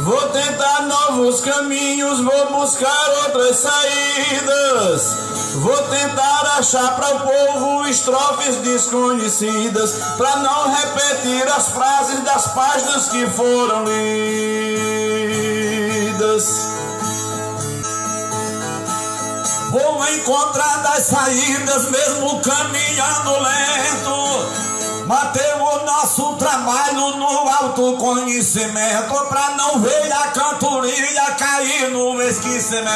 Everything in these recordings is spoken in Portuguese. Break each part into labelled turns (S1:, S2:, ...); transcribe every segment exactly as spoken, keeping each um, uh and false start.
S1: Vou tentar novos caminhos, vou buscar outras saídas. Vou tentar achar para o povo estrofes desconhecidas, para não repetir as frases das páginas que foram lidas. Vou encontrar das saídas mesmo caminhando lento. Manter o nosso trabalho no autoconhecimento, pra não ver a cantoria cair no esquecimento.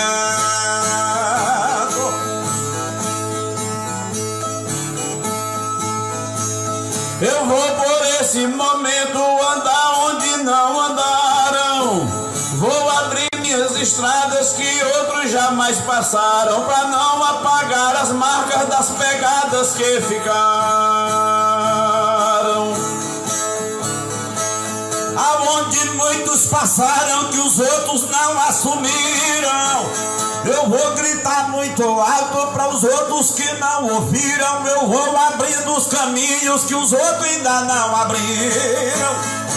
S1: Eu vou por esse momento andar onde não andaram. Vou abrir minhas estradas que outros jamais passaram, pra não apagar as marcas das pegadas que ficaram. Aonde muitos passaram que os outros não assumiram, eu vou gritar muito alto para os outros que não ouviram. Eu vou abrindo os caminhos que os outros ainda não abriram.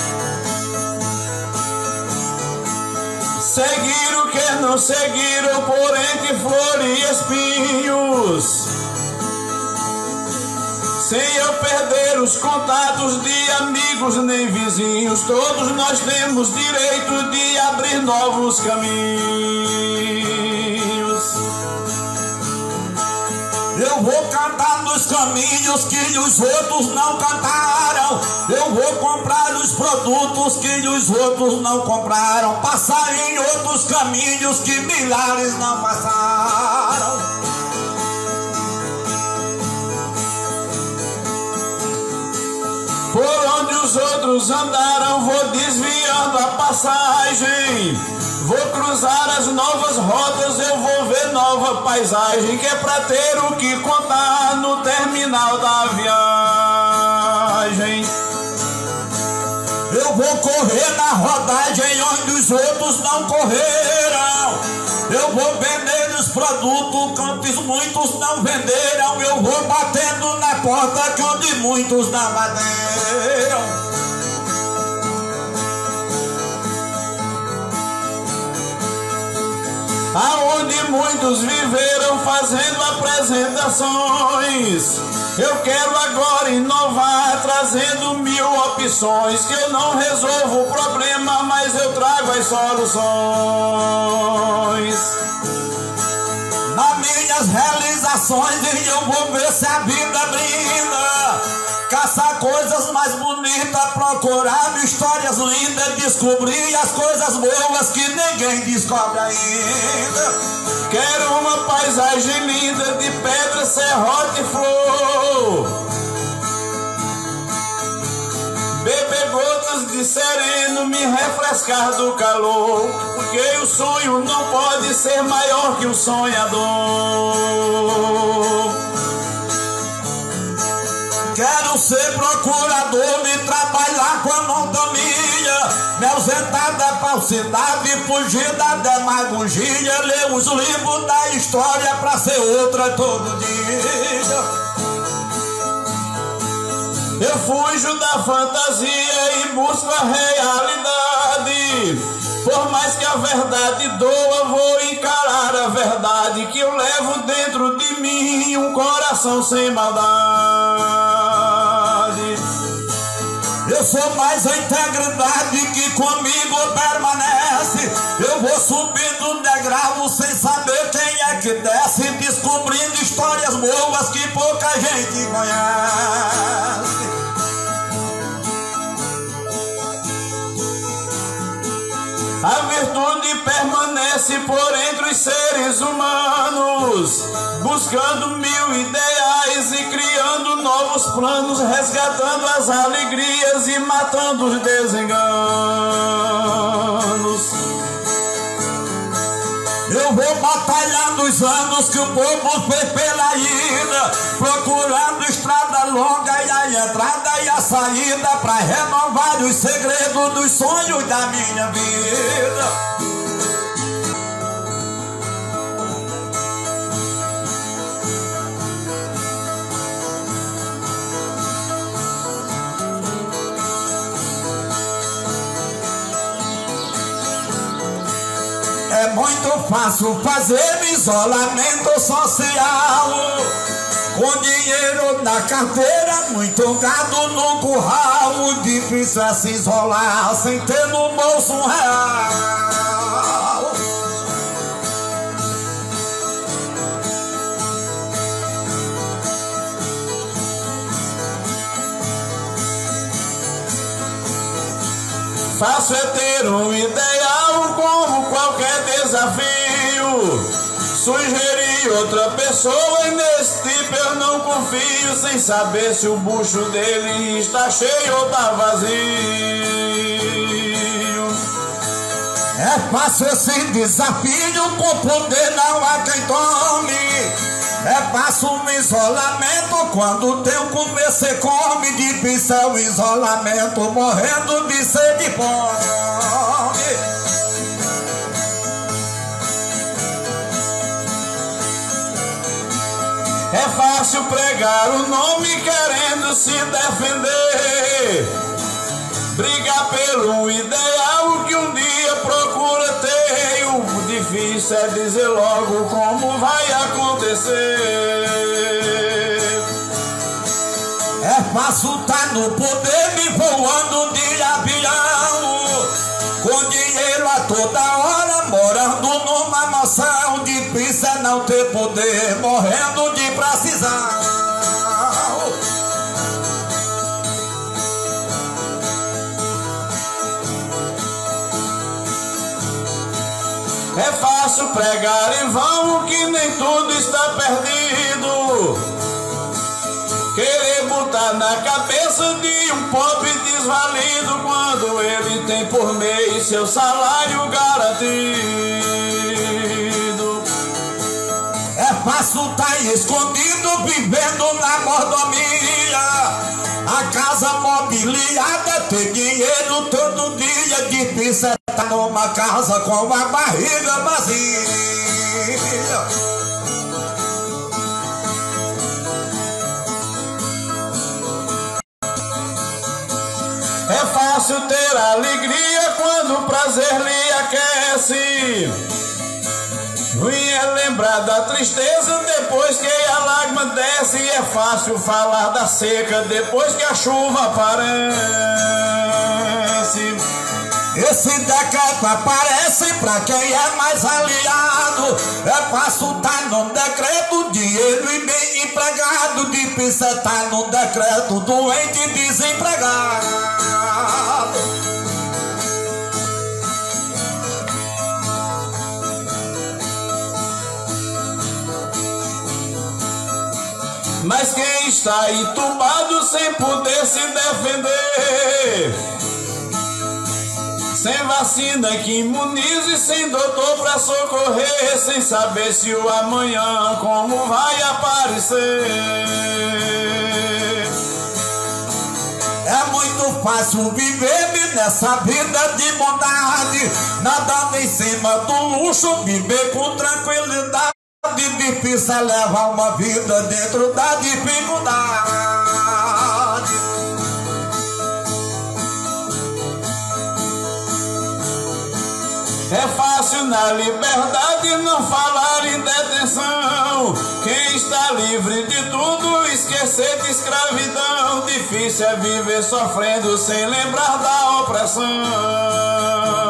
S1: Seguiram que não seguiram por entre flor e espinhos, sem eu perder os contatos de amigos nem vizinhos. Todos nós temos direito de abrir novos caminhos. Eu vou cantar nos caminhos que os outros não cantaram. Eu vou comprar os produtos que os outros não compraram. Passar em outros caminhos que milhares não passaram. Por onde os outros andaram, vou desviando a passagem. Vou cruzar as novas rotas, eu vou ver nova paisagem, que é pra ter o que contar no terminal da viagem. Eu vou correr na rodagem onde os outros não correram. Eu vou vender os produtos que muitos não venderam. Eu vou batendo na porta que onde muitos não bateram. Aonde muitos viveram fazendo apresentações, eu quero agora inovar, trazendo mil opções. Que eu não resolvo o problema, mas eu trago as soluções. Nas minhas realizações eu vou ver se a vida brinda. Caçar coisas mais bonitas, procurar histórias lindas, descobrir as coisas boas que ninguém descobre ainda. Quero uma paisagem linda de pedra, serrote e flor. Beber gotas de sereno, me refrescar do calor. Porque o sonho não pode ser maior que o sonhador. Quero ser procurador, me trabalhar com a monotonia, me ausentar da falsidade, fugir da demagogia, ler os livros da história pra ser outra todo dia. Eu fujo da fantasia e busco a realidade. Por mais que a verdade doa, vou encarar a verdade, que eu levo dentro de mim um coração sem maldade. Eu sou mais a integridade que comigo permanece. Eu vou subindo degrau sem saber quem é que desce, descobrindo histórias boas que pouca gente conhece. A virtude permanece por entre os seres humanos, buscando mil ideais e criando novos planos, resgatando as alegrias e matando os desenganos. Eu vou batalhando os anos que o povo fez pela ida, procurando estrada longa e a entrada e a saída, pra renovar os segredos dos sonhos da minha vida. muito fácil fazer isolamento social. Com dinheiro na carteira, muito gado no curral. Difícil é se isolar sem ter no bolso um real. Fácil é ter um ideal como qualquer desafio. Sugerir outra pessoa e nesse tipo eu não confio, sem saber se o bucho dele está cheio ou tá vazio. É fácil esse desafio, com poder não há quem tome. É fácil um isolamento, quando tem um comer cê come. Difícil é o isolamento, morrendo de sede e fome. É fácil pregar o nome querendo se defender, brigar pelo ideal que um dia procura ter. O difícil é dizer logo como vai acontecer. É fácil tá no poder me voando de avião, com dinheiro a toda hora, morando numa mansão. Difícil é não ter poder, morrendo de precisão. É fácil pregar em vão que nem tudo está perdido, querer botar na cabeça de um pobre desvalido, quando ele tem por mês seu salário garantido. É fácil tá escondido, vivendo na mordomia, a casa mobiliada, ter dinheiro todo dia. Difícil é tá numa casa com a barriga vazia. É fácil ter alegria quando o prazer lhe aquece. Ruim é lembrar da tristeza depois que a lágrima desce. E é fácil falar da seca depois que a chuva aparece. Esse decreto aparece pra quem é mais aliado. É fácil tá num decreto, dinheiro e bem empregado. Difícil é tá num decreto, doente e desempregado. Mas quem está entubado sem poder se defender, sem vacina que imunize, sem doutor pra socorrer, sem saber se o amanhã como vai aparecer. É muito fácil viver nessa vida de bondade, nadando em cima do luxo, viver com tranquilidade. Difícil é levar uma vida dentro da dificuldade. É fácil na liberdade não falar em detenção. Quem está livre de tudo esquecer de escravidão. Difícil é viver sofrendo sem lembrar da opressão.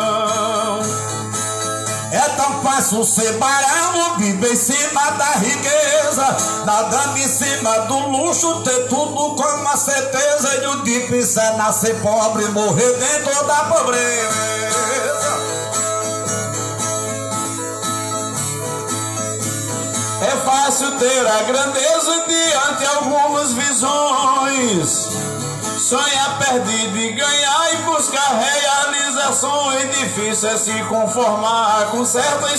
S1: É tão fácil ser barão, viver em cima da riqueza, nadando em cima do luxo, ter tudo com uma certeza. E o difícil é nascer pobre, morrer dentro da pobreza. É fácil ter a grandeza diante algumas visões, sonhar perdido e ganhar e buscar realizações. Difícil é se conformar com certas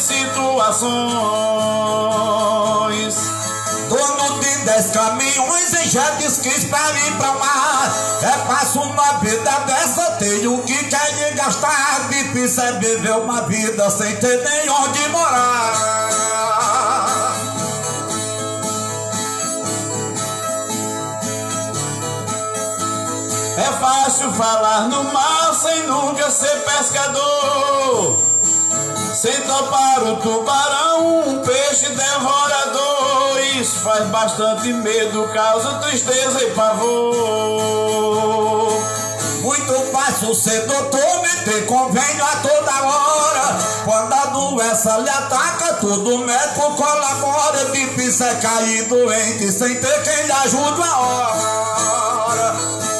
S1: situações. Dono de dez caminhões em jet skis pra ir pra mar. É fácil uma vida dessa, tem o que quer gastar. Difícil é viver uma vida sem ter nem onde morar. É fácil falar no mar sem nunca ser pescador,
S2: sem topar o tubarão, um peixe devorador. Isso faz bastante medo, causa tristeza e pavor.
S1: Muito fácil ser doutor, me ter convênio a toda hora. Quando a doença lhe ataca, tudo médico colabora. Difícil é cair doente sem ter quem lhe ajude a hora.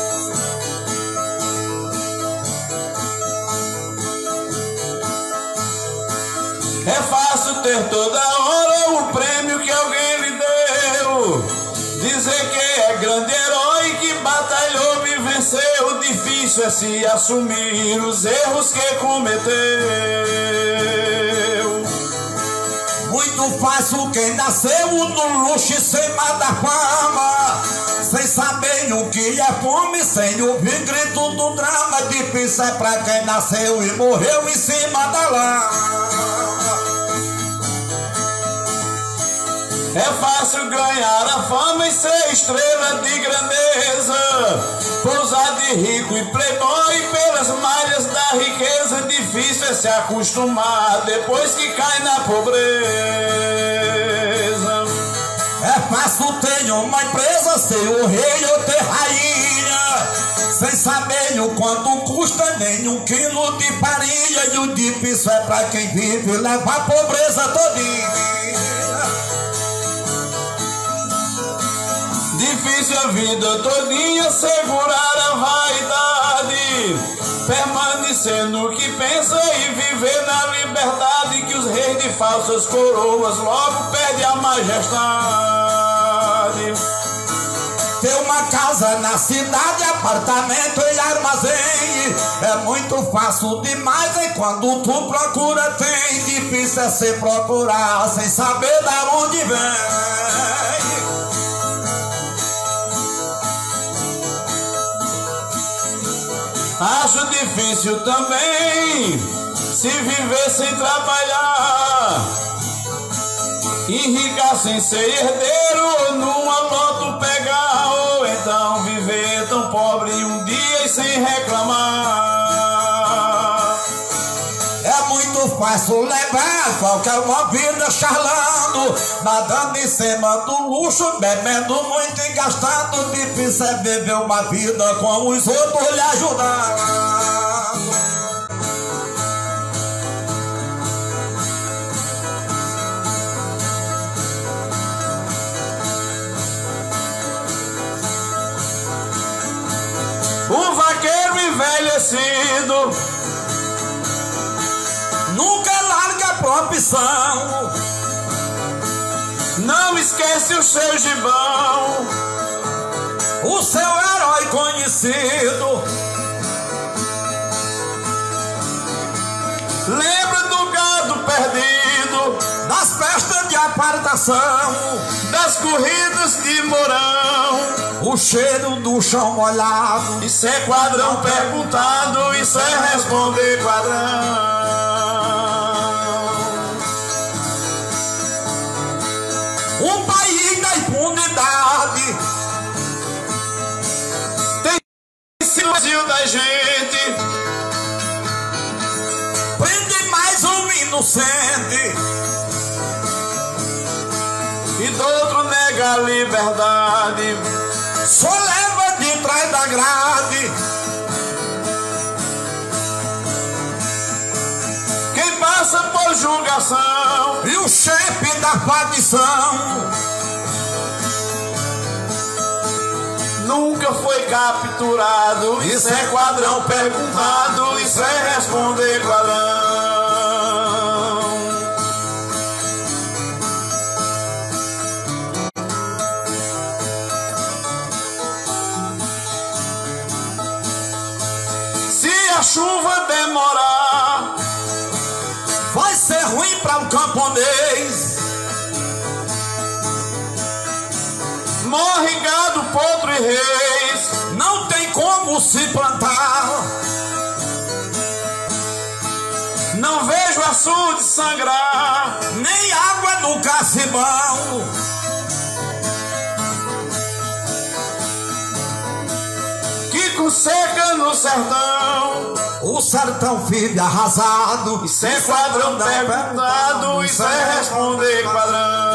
S2: É fácil ter toda hora o prêmio que alguém lhe deu, dizer que é grande herói que batalhou e venceu. Difícil é se assumir os erros que cometeu.
S1: Muito fácil quem nasceu no luxo e sem da fama, sem saber o que é fome, sem ouvir grito do drama. Difícil é pra quem nasceu e morreu em cima da lama.
S2: É fácil ganhar a fama e ser estrela de grandeza, pousar de rico e playboy pelas malhas da riqueza. Difícil é se acostumar depois que cai na pobreza.
S1: É fácil ter uma empresa, ser o rei ou ter rainha, sem saber o quanto custa nem um quilo de farinha. E o difícil é pra quem vive levar a pobreza todinha.
S2: Difícil a vida todinha segurar a vaidade, permanecer no que pensa e viver na liberdade, que os reis de falsas coroas logo perdem a majestade.
S1: Ter uma casa na cidade, apartamento e armazém, é muito fácil demais, e quando tu procura tem. Difícil é se procurar sem saber da onde vem.
S2: Acho difícil também se viver sem trabalhar, enricar sem ser herdeiro ou numa loto pegar, ou então viver tão pobre um dia e sem reclamar.
S1: É muito fácil levar qualquer uma vida charlando, nadando em cima do luxo, bebendo muito e gastando. Difícil é viver uma vida com os outros lhe ajudando.
S2: Um vaqueiro envelhecido
S1: nunca larga a profissão,
S2: não esquece o seu gibão,
S1: o seu herói conhecido.
S2: Lembra do gado perdido,
S1: das festas de apartação,
S2: das corridas de Mourão,
S1: o cheiro do chão molhado.
S2: Isso é quadrão perguntado, isso é responder quadrão.
S1: Um país da impunidade
S2: tem silêncio da gente,
S1: prende mais um inocente
S2: e do outro nega a liberdade.
S1: Só leva de trás da grade
S2: quem passa por julgação,
S1: e o chefe da facção
S2: nunca foi capturado. Isso é quadrão perguntado, isso é responder quadrão. Se a chuva demorar,
S1: vai ser ruim para o camponês.
S2: Morre gado, potro e reis,
S1: não tem como se plantar.
S2: Não vejo açude sangrar,
S1: nem água no cacibão.
S2: Que com seca no sertão,
S1: O sertão vive arrasado.
S2: Isso é quadrão perguntado, isso é responder quadrão.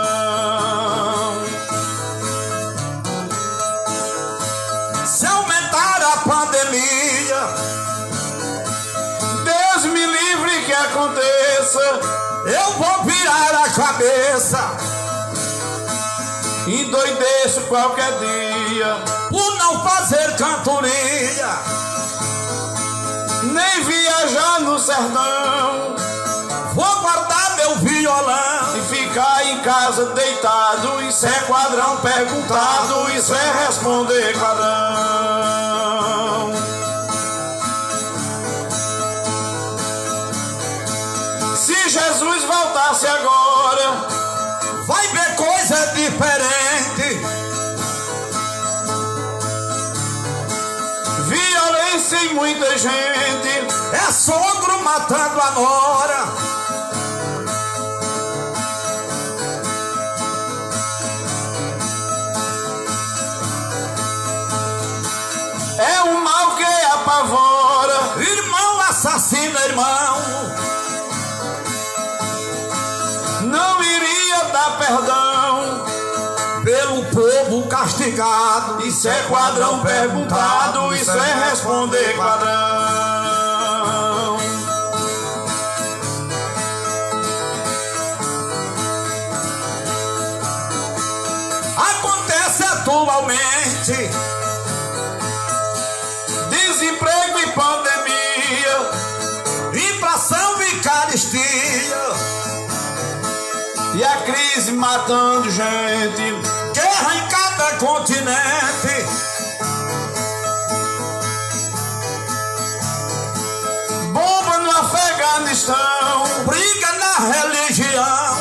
S1: Se aumentar a pandemia,
S2: Deus me livre que aconteça,
S1: eu vou virar a cabeça,
S2: endoideço qualquer dia,
S1: por não fazer cantoria,
S2: nem viajar no sertão,
S1: vou guardar meu violão
S2: e ficar em casa deitado. Isso é quadrão perguntado, isso é responder quadrão. Se Jesus voltasse agora,
S1: vai ver coisa diferente.
S2: Violência em muita gente,
S1: É sogro matando a nora,
S2: é um mal que apavora,
S1: irmão assassina irmão,
S2: não iria dar perdão.
S1: pelo povo castigado.
S2: Isso é quadrão perguntado, isso é responder quadrão.
S1: Acontece atualmente
S2: Desemprego e pandemia,
S1: inflação e carestia,
S2: e a crise matando gente,
S1: guerra em cada continente,
S2: bomba no Afeganistão,
S1: briga na religião,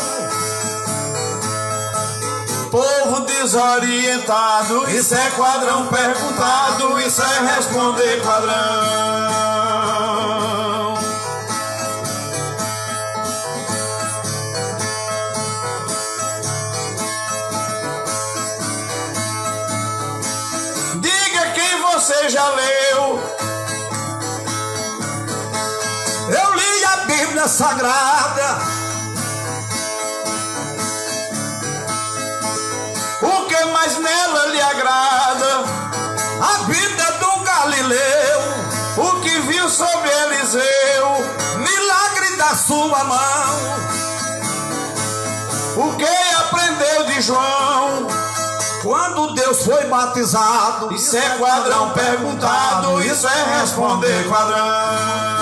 S2: povo desorientado. Isso é quadrão perguntado, isso é responder quadrão. Diga quem você já leu,
S1: eu li a Bíblia Sagrada,
S2: o que mais nela lhe agrada,
S1: a vida do Galileu,
S2: o que viu sobre Eliseu,
S1: milagre da sua mão,
S2: o que aprendeu de João.
S1: quando Deus foi batizado.
S2: Isso é quadrão perguntado, isso é responder quadrão.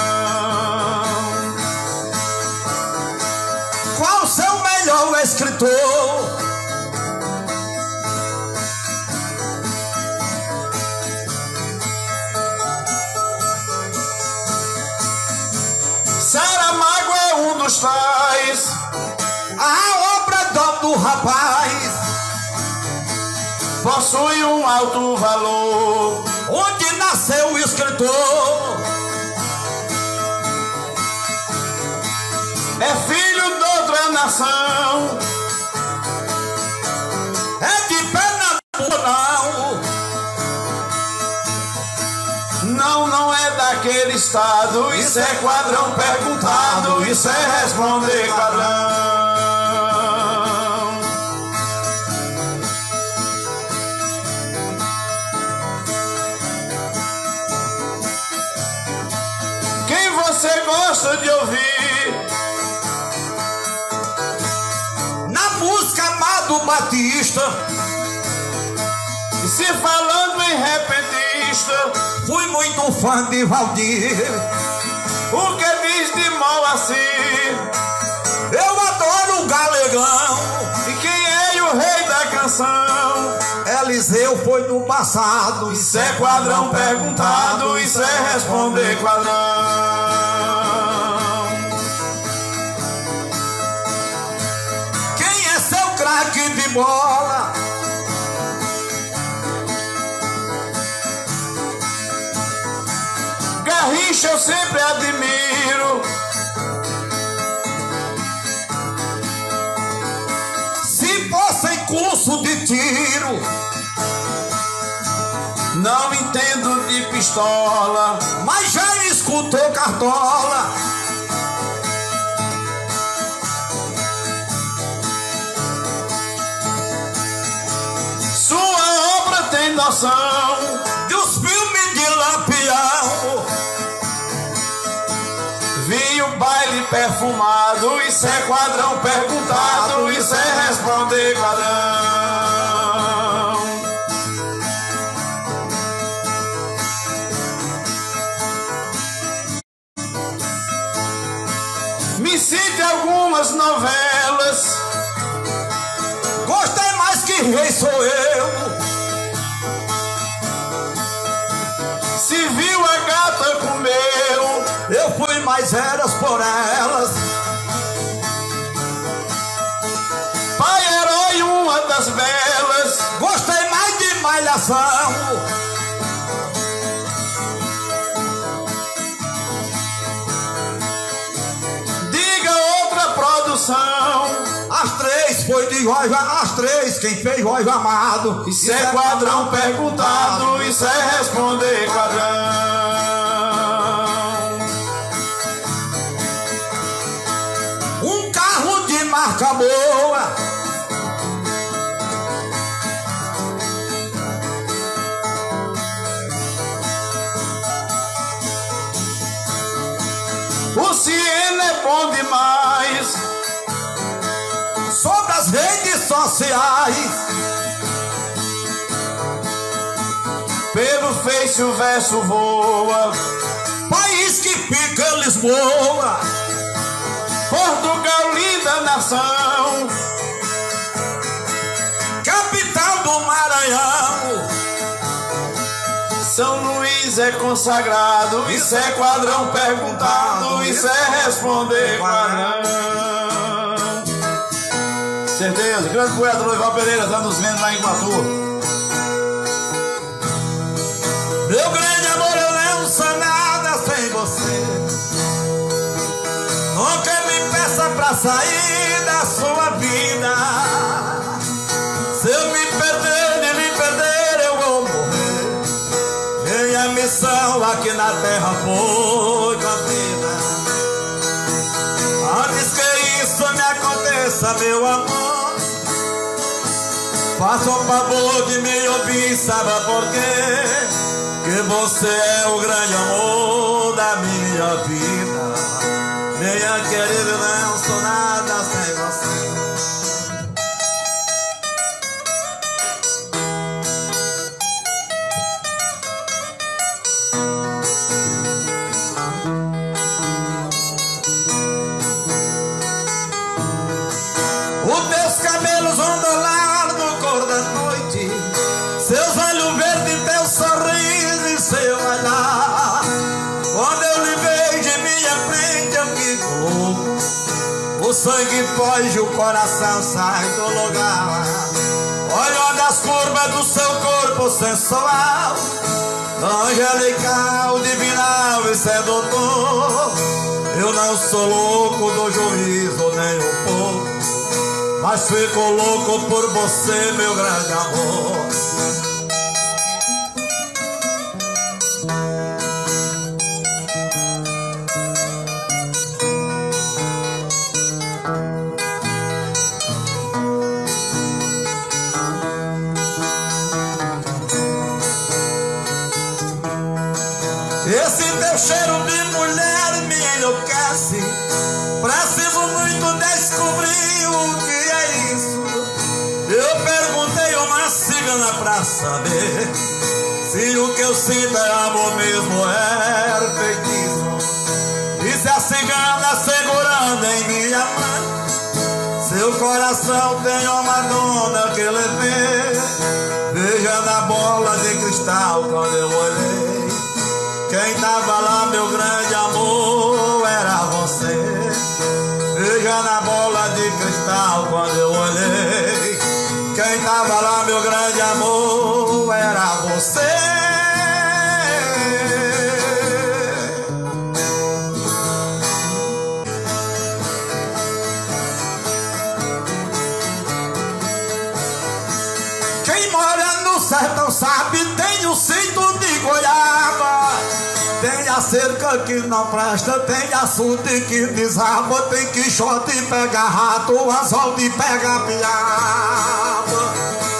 S1: Qual seu melhor escritor?
S2: Saramago é um dos tais,
S1: A obra do, do rapaz,
S2: possui um alto valor.
S1: onde nasceu o escritor,
S2: É filho de outra nação,
S1: é de Pernambuco, não.
S2: não, não é daquele estado. Isso é quadrão perguntado, isso é responder quadrão. Quem você gosta de ouvir?
S1: Na música Amado Batista,
S2: E se falando em repentista,
S1: fui muito fã de Valdir.
S2: o que diz de Moacir?
S1: Eu adoro o Galegão.
S2: E quem é o rei da canção?
S1: Eliseu foi no passado.
S2: Isso é quadrão perguntado, isso é responder quadrão.
S1: Quem é seu craque de bola?
S2: Garrincha eu sempre admiro,
S1: Se fosse em curso de tiro,
S2: não entendo de pistola,
S1: mas já escuto botou cartola.
S2: Sua obra tem noção
S1: dos filmes de Lampião.
S2: Vi o baile perfumado, isso é quadrão perguntado, isso é responder quadrão. Me cite algumas novelas.
S1: Gostei mais que rei sou eu.
S2: Se viu a gata comeu,
S1: eu fui mais eras por elas.
S2: Pai herói, uma das belas.
S1: Gostei mais de malhação.
S2: Diga outra produção.
S1: As três foi de Jorge, as três quem fez Jorge Amado.
S2: Isso é quadrão perguntado, isso é responder quadrão.
S1: Um carro de marca boa.
S2: O Siena é bom demais.
S1: Sobre as redes sociais,
S2: pelo Face o verso voa.
S1: País que fica Lisboa.
S2: Portugal, linda nação.
S1: Capital do Maranhão.
S2: São Luís é consagrado, isso é quadrão perguntado, isso é responder quadrão. Certeza, grande poeta Loival Pereira está nos vendo lá em Iguatu.
S1: Meu grande amor, eu não sou nada sem você. Nunca me peça pra sair da sua vida. Se eu me perder, de me perder, eu vou morrer. Minha missão aqui na terra foi cumprida. Antes que isso me aconteça, meu amor, faça um favor de me ouvir, sabe por quê? Que você é o grande amor da minha vida. Minha querida, não sou nada sem você. Os teus cabelos ondulados no cor da noite, seus olhos verdes, teu sorriso e seu olhar. Quando eu lhe vejo em minha frente eu fico louco. O sangue foge, o coração sai do lugar. Olhando as curvas do seu corpo sensual, angelical, divinal e sedutor. Eu não sou louco do juízo nem um pouco, mas fico louco por você, meu grande amor. Esse teu cheiro de mulher me enlouquece. Preciso muito descobrir o que é isso. Eu perguntei a uma cigana pra saber se o que eu sinto é amor mesmo, é feitiço. Disse a cigana segurando em minha mão, seu coração tem uma dona que levei. Veja na bola de cristal quando eu olhei, quem tava lá, meu grande amor, era você. Veja na bola de cristal quando eu olhei, quem tava lá, meu grande amor, era você. Quem mora no sertão sabe, tem o cinto de goiaba. Tem a cerca que não presta, tem açude que desaba, tem quixote e pega rato, anzol de pega piaba.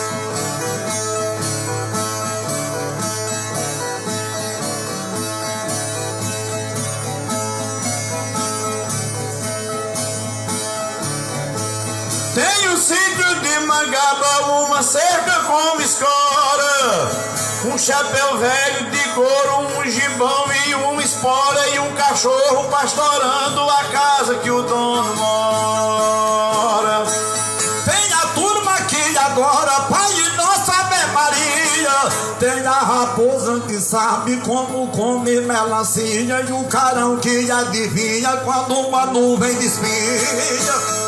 S2: Tem um sítio de Mangaba, uma cerca com escora, um chapéu velho de couro, um gibão e uma espora, e um cachorro pastorando a casa que o dono mora.
S1: Tem a turma que adora Pai e Nossa Ave Maria, tem a raposa que sabe como come melancia, e o carão que adivinha quando uma nuvem despenha.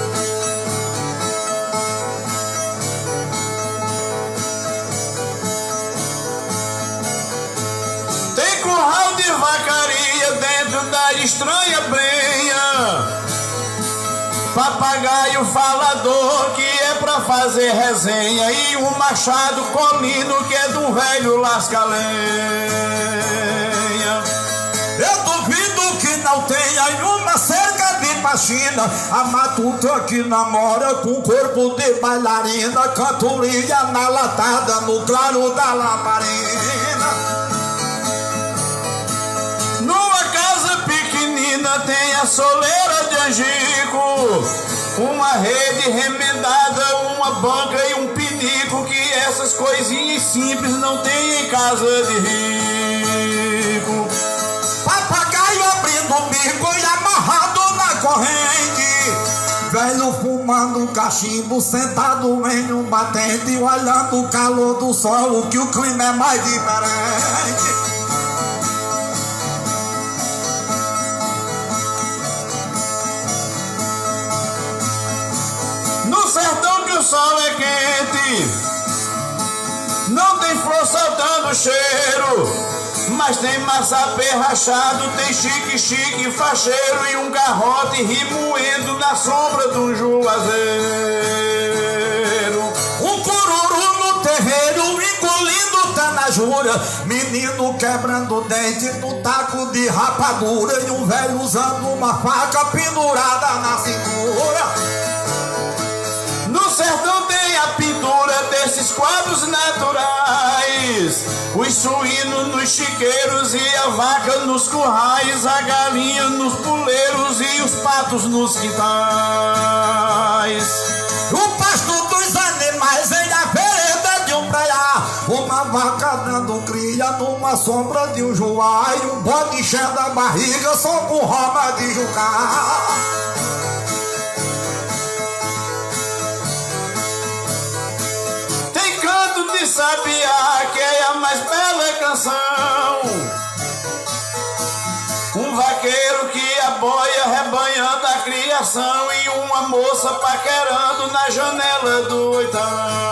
S2: Curral de vacaria dentro da estranha brenha, papagaio falador que é pra fazer resenha, e um machado colino que é de um velho lasca-lenha.
S1: Eu duvido que não tenha uma cerca de faxina, a matuta que namora com corpo de bailarina, cantoria na latada no claro da lamparina.
S2: Numa casa pequenina tem a soleira de angico, uma rede remendada, uma banca e um pinico, que essas coisinhas simples não tem em casa de rico.
S1: Papagaio abrindo o bico e amarrado na corrente, velho fumando cachimbo sentado em um batente, olhando o calor do sol, que o clima é mais diferente.
S2: No sertão que o sol é quente, não tem flor soltando cheiro, mas tem maçapê rachado, tem chique-chique facheiro, e um garrote rimoendo na sombra de um juazeiro.
S1: Um cururu no terreiro engolindo tanajura, menino quebrando dente no taco de rapadura, e um velho usando uma faca pendurada na cintura.
S2: No sertão tem a pintura desses quadros naturais, os suínos nos chiqueiros e a vaca nos currais, a galinha nos puleiros e os patos nos quintais.
S1: O pasto dos animais em a vereda de um praiá, uma vaca dando cria numa sombra de um joá, e um bode enchendo a barriga só com roda de jucá.
S2: De sabiá que é a mais bela canção, um vaqueiro que aboia rebanhando a criação, e uma moça paquerando na janela do oitão.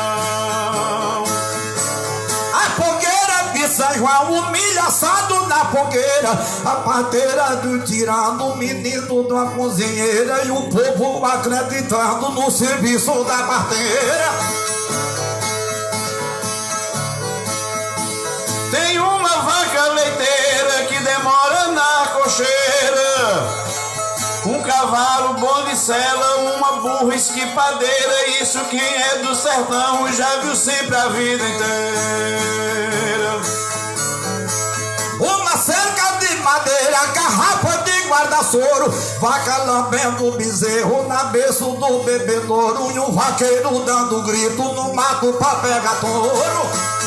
S1: A fogueira de São João, o milho assado na fogueira, a parteira do tirando, o menino da cozinheira, e o povo acreditando no serviço da parteira.
S2: Tem uma vaca leiteira que demora na cocheira, um cavalo bom de sela, uma burra esquipadeira, isso quem é do sertão já viu sempre a vida inteira.
S1: Uma cerca de madeira, garrafa de guarda-soro, vaca lambendo bezerro na berço do bebedouro, e um vaqueiro dando grito no mato pra pegar touro.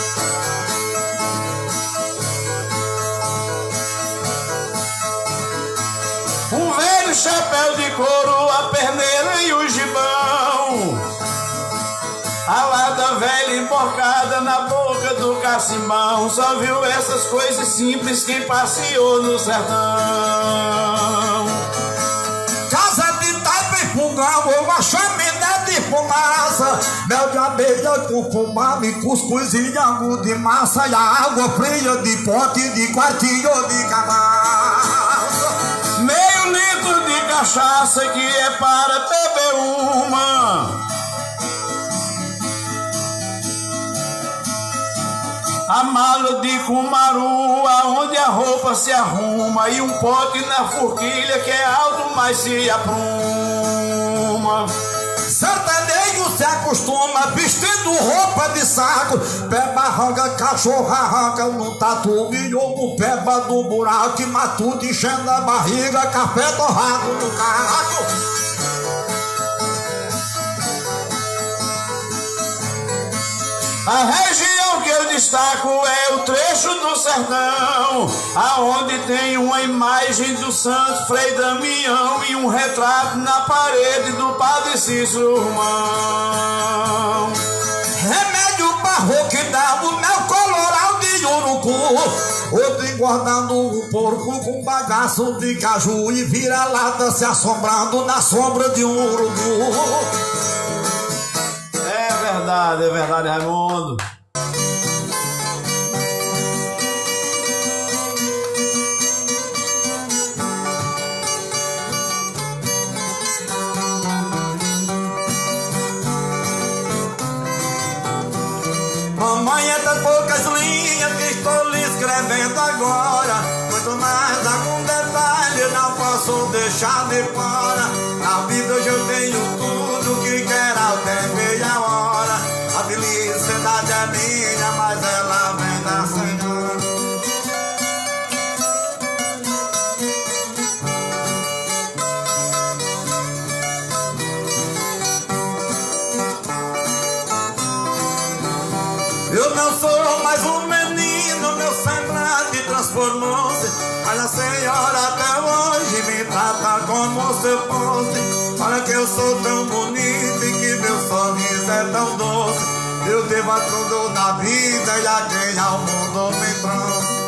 S2: Um velho chapéu de couro, a perneira e o gibão, a lata velha emborcada na boca do cacimbão, só viu essas coisas simples quem passeou no sertão.
S1: Casa de taipa e fogão, uma chaminé de fumaça, mel de abelha com fumado e cuscuz e angu de massa, e a água fria de pote de quartinho de cabaça.
S2: Meio litro de cachaça que é para beber uma, a mala de cumaru, aonde a roupa se arruma, e um pote na forquilha que é alto, mas se apruma.
S1: Sertanejo se acostuma vestindo roupa de saco, peba arranca, cachorro arranca no tatu, milho peba do buraco, matuto enchendo a barriga, café torrado no carro.
S2: A região que eu destaco é o trecho do sertão, aonde tem uma imagem do Santo Frei Damião e um retrato na parede do Padre Cícero Irmão.
S1: Remédio barro que dá o mel coloral de urucu, outro engordando o porco com bagaço de caju e vira-lata se assombrando na sombra de um urubu.
S2: É verdade, é verdade, Raimundo.
S1: Mamãe, é das poucas linhas que estou lhe escrevendo agora, muito mais algum detalhe não posso deixar de fora. Na vida hoje eu tenho tudo que quero ao tempo e a hora. A felicidade é minha, mas ela vem da Senhora. Eu não sou mais um menino, meu semblante transformou-se, mas a senhora até hoje me trata como se fosse. Olha que eu sou tão bonito e que meu sorriso é tão doce. Eu devo a tudo na vida e a quem ao mundo me trouxe.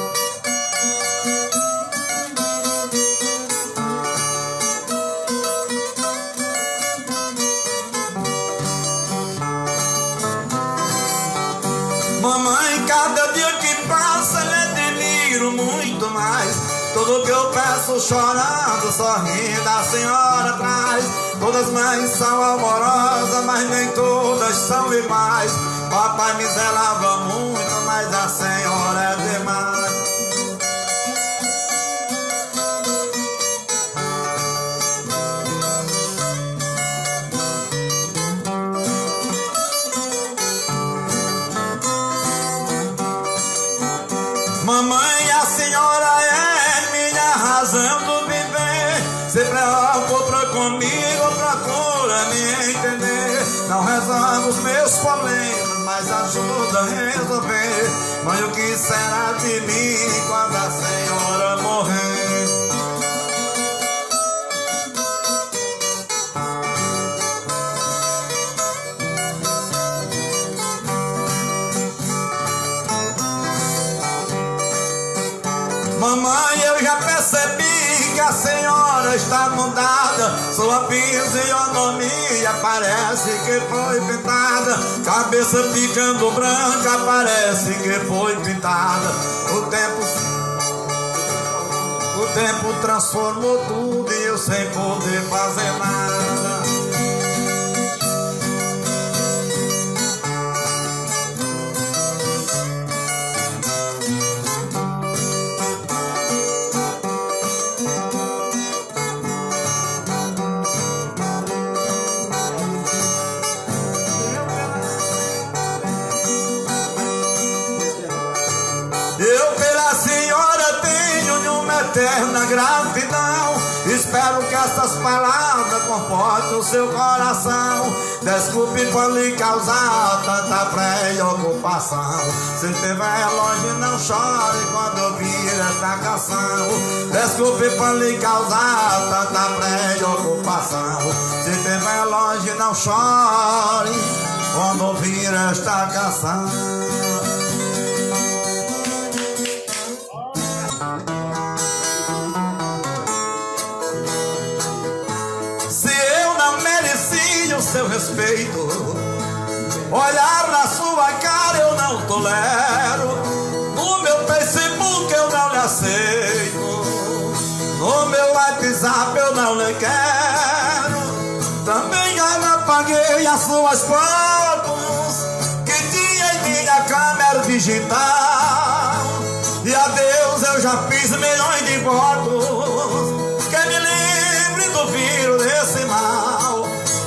S1: Mamãe, cada dia que passa eu admiro muito mais. Tudo que eu peço chorando, sorrindo, a senhora traz. Todas as mães são amorosas, mas nem todas são iguais. Papai me zelava muito, mas a senhora é demais. Mamãe, a senhora é minha razão do viver. Se preocupa comigo, procura me entender. Não resolve os meus problemas, mas ajuda a resolver. Mãe, o que será de mim quando a senhora morrer? Mamãe, eu já percebi que a senhora está mudada. Sua fisionomia parece que foi pintada. Cabeça ficando branca, parece que foi pintada. O tempo, o tempo transformou tudo e eu sem poder fazer nada. Eu pela senhora tenho uma eterna gratidão. Espero que essas palavras confortem o seu coração. Desculpe por lhe causar tanta preocupação. Se estiver longe não chore quando ouvir esta canção. Desculpe por lhe causar tanta preocupação. Se estiver longe não chore quando ouvir esta canção. Seu respeito, olhar na sua cara eu não tolero. No meu Facebook eu não lhe aceito. No meu WhatsApp eu não lhe quero. Também eu apaguei as suas fotos que tinha em minha câmera digital. E a Deus eu já fiz milhões de votos que me livre do vírus desse mal.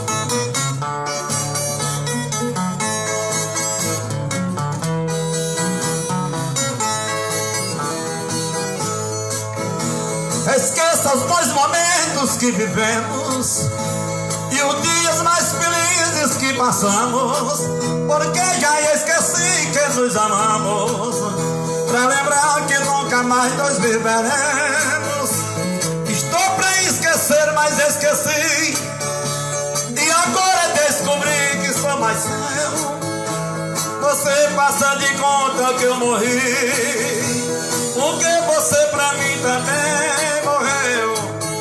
S1: Esqueça os bons momentos que vivemos e os dias mais felizes que passamos, porque já esqueci que nos amamos, pra lembrar que nunca mais nós viveremos. Estou pra esquecer, mas esqueci, e agora descobri que sou mais seu. Você passa de conta que eu morri, porque você pra mim também morreu.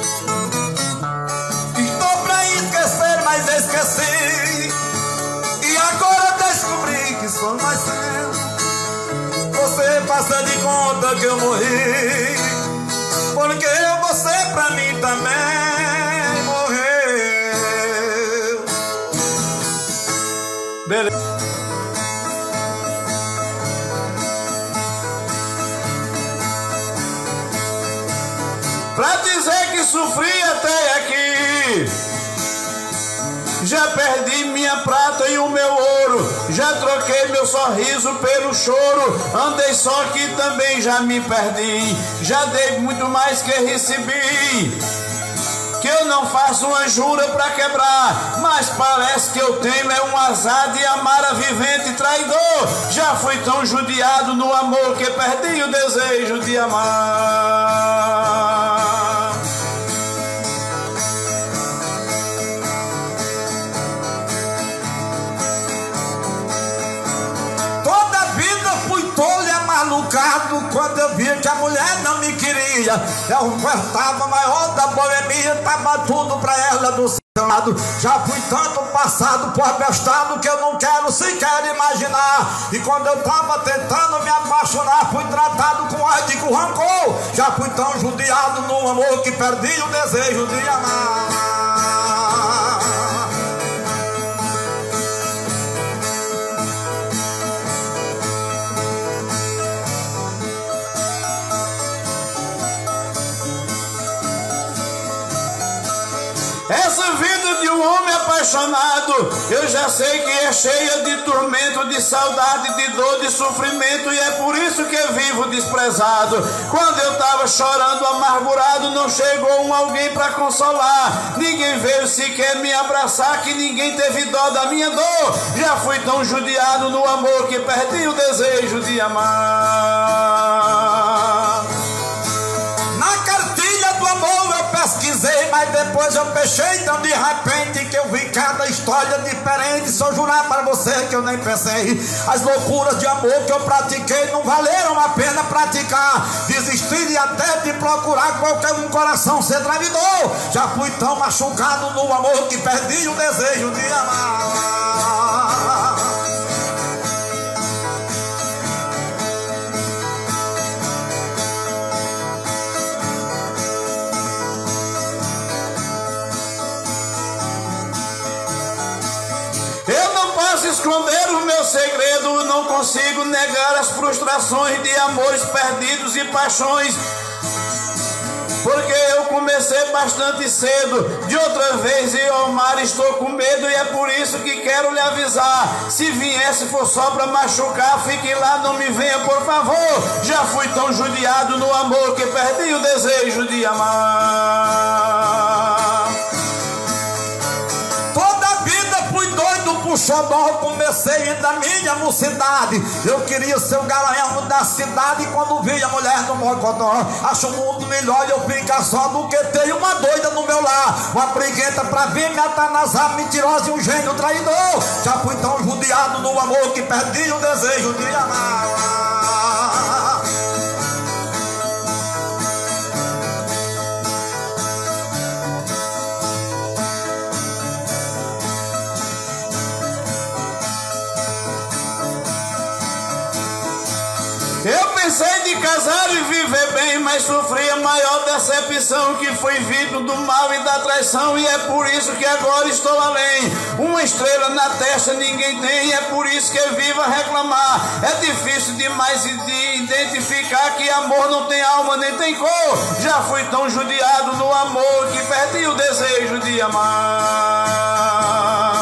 S1: Estou pra esquecer, mas esqueci, e agora descobri que sou mais seu. Você passa de conta que eu morri, porque você pra mim também morreu. Beleza. Pra dizer que sofri até aqui, já perdi minha prata e o meu ouro, já troquei meu sorriso pelo choro, andei só que também já me perdi, já dei muito mais que recebi, que eu não faço uma jura pra quebrar, mas parece que eu tenho é um azar de amar a vivente traidor. Já fui tão judiado no amor que perdi o desejo de amar. Quando eu vi que a mulher não me queria, eu gostava maior da boemia, tava tudo pra ela do seu lado. Já fui tanto passado por bestado que eu não quero sequer imaginar. E quando eu tava tentando me apaixonar, fui tratado com ódio e com rancor. Já fui tão judiado no amor que perdi o desejo de amar. Essa vida de um homem apaixonado, eu já sei que é cheia de tormento, de saudade, de dor, de sofrimento, e é por isso que eu vivo desprezado. Quando eu estava chorando, amargurado, não chegou um alguém para consolar, ninguém veio sequer me abraçar, que ninguém teve dó da minha dor. Já fui tão judiado no amor que perdi o desejo de amar. Pesquisei, mas depois eu fechei tão de repente que eu vi cada história diferente. Se eu jurar para você que eu nem pensei, as loucuras de amor que eu pratiquei não valeram a pena praticar. Desisti de até de procurar qualquer um coração ser traidor. Já fui tão machucado no amor que perdi o desejo de amar. Esconder o meu segredo, não consigo negar as frustrações de amores perdidos e paixões, porque eu comecei bastante cedo. De outra vez eu ao mar estou com medo, e é por isso que quero lhe avisar. Se viesse for só pra machucar, fique lá, não me venha por favor. Já fui tão judiado no amor que perdi o desejo de amar. O xodó comecei da minha mocidade, eu queria ser o garanhão da cidade. Quando vi a mulher do mocodó, acho muito melhor eu ficar só do que ter uma doida no meu lar, uma briguenta pra vir me atanasar, mentirosa e um gênio traidor. Já fui tão judiado no amor que perdi o desejo de amar.
S2: Eu pensei de casar e viver bem, mas sofri a maior decepção, que foi vítima do mal e da traição, e é por isso que agora estou além. Uma estrela na testa ninguém tem, é por isso que vivo a reclamar. É difícil demais de identificar que amor não tem alma nem tem cor. Já fui tão judiado no amor que perdi o desejo de amar.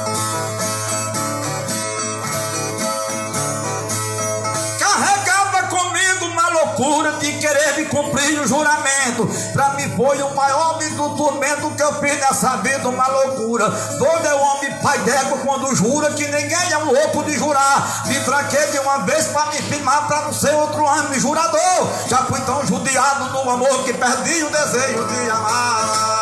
S1: De querer me cumprir o juramento, pra mim foi o maior do tormento que eu fiz nessa vida, uma loucura. Todo é homem pai d'égua quando jura, que ninguém é um louco de jurar. Me tranquei de uma vez pra me firmar, pra não ser outro homem jurador. Já fui tão judiado no amor que perdi o desejo de amar.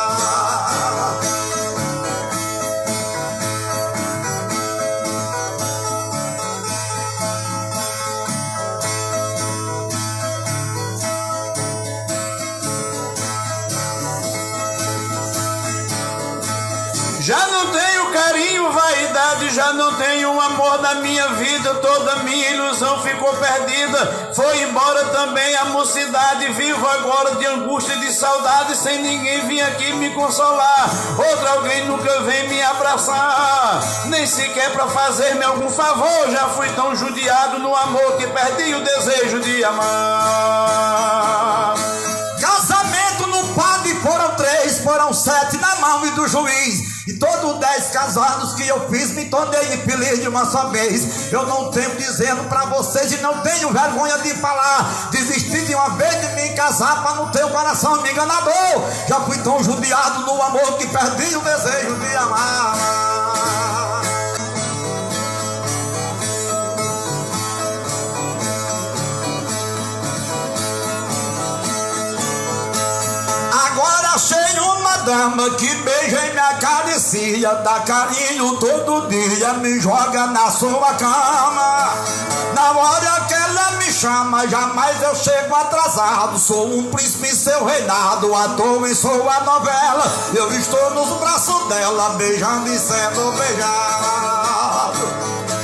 S2: Já não tenho carinho, vaidade, já não tenho amor na minha vida. Toda minha ilusão ficou perdida, foi embora também a mocidade. Vivo agora de angústia e de saudade, sem ninguém vir aqui me consolar. Outro alguém nunca vem me abraçar, nem sequer pra fazer-me algum favor. Já fui tão judiado no amor que perdi o desejo de amar.
S1: Casamento no padre foram três, foram sete na mão e do juiz. E todos dez casados que eu fiz, me tornei infeliz de uma só vez. Eu não tenho dizendo pra vocês e não tenho vergonha de falar. Desisti de uma vez de me casar pra não ter o coração me enganador. Já fui tão judiado no amor que perdi o desejo de amar. Agora achei uma dama que beija e me acaricia, dá carinho todo dia, me joga na sua cama. Na hora que ela me chama, jamais eu chego atrasado. Sou um príncipe em seu reinado, ator em sua novela. Eu estou nos braços dela, beijando e sendo beijado.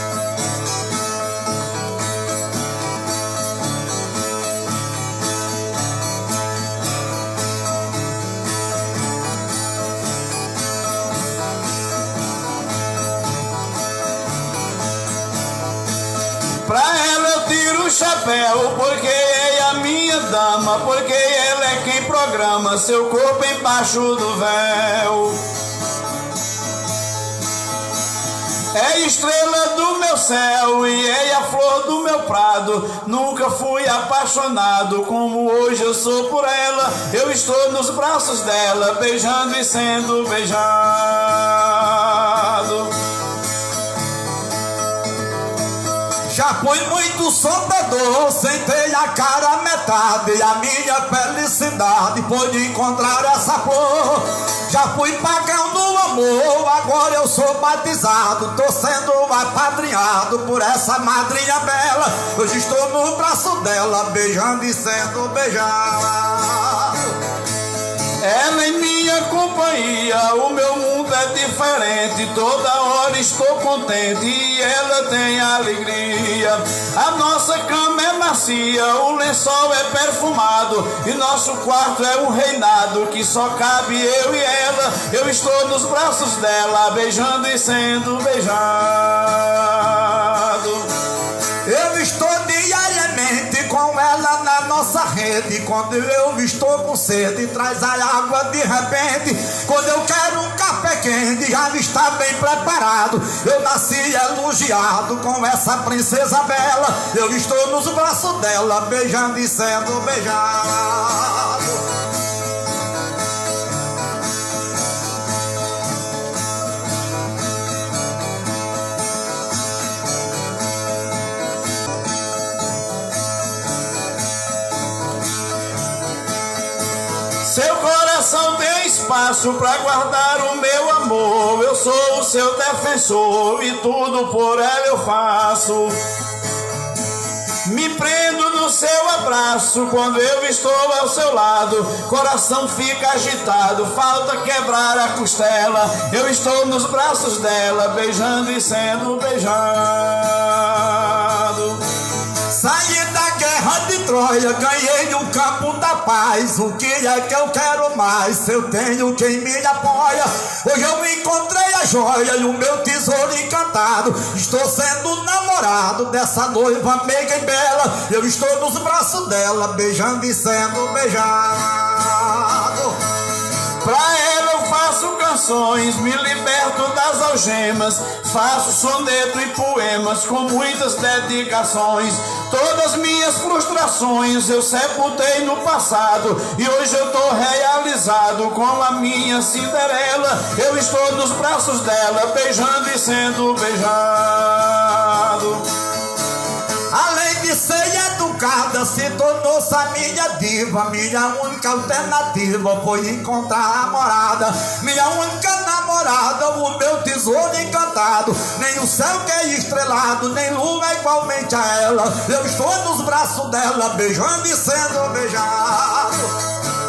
S2: Pra ela eu tiro o chapéu, porque é a minha dama, porque ela é quem programa seu corpo embaixo do véu. É estrela do meu céu e é a flor do meu prado. Nunca fui apaixonado como hoje eu sou por ela. Eu estou nos braços dela, beijando e sendo beijado.
S1: Já fui muito soltador, sentei a cara a metade, e a minha felicidade foi de encontrar essa flor. Já fui pagão do amor, agora eu sou batizado, tô sendo apadrinhado por essa madrinha bela. Hoje estou no braço dela, beijando e sendo beijado.
S2: Ela em minha companhia, o meu mundo é diferente. Toda hora estou contente e ela tem alegria. A nossa cama é macia, o lençol é perfumado, e nosso quarto é um reinado que só cabe eu e ela. Eu estou nos braços dela, beijando e sendo beijado.
S1: Eu estou diariamente com ela na nossa rede. Quando eu estou com sede, traz a água de repente. Quando eu quero um café quente, já me está bem preparado. Eu nasci elogiado com essa princesa bela. Eu estou nos braços dela, beijando e sendo beijado.
S2: Seu coração tem espaço para guardar o meu amor. Eu sou o seu defensor e tudo por ela eu faço. Me prendo no seu abraço quando eu estou ao seu lado. Coração fica agitado, falta quebrar a costela. Eu estou nos braços dela, beijando e sendo beijado.
S1: Saí da guerra joia, ganhei no campo da paz. O que é que eu quero mais? Se eu tenho quem me apoia. Hoje eu encontrei a joia e o meu tesouro encantado. Estou sendo namorado dessa noiva meiga e bela. Eu estou nos braços dela, beijando e sendo beijado.
S2: Pra ela eu faço canções, me liberto das algemas, faço soneto e poemas com muitas dedicações. Todas minhas frustrações eu sepultei no passado e hoje eu tô realizado com a minha Cinderela. Eu estou nos braços dela, beijando e sendo beijado.
S1: Além de ser educada, se tornou-se a minha diva. Minha única alternativa foi encontrar a namorada. Minha única namorada, o meu tesouro encantado. Nem o céu que é estrelado, nem lua é igualmente a ela. Eu estou nos braços dela, beijando e sendo beijado.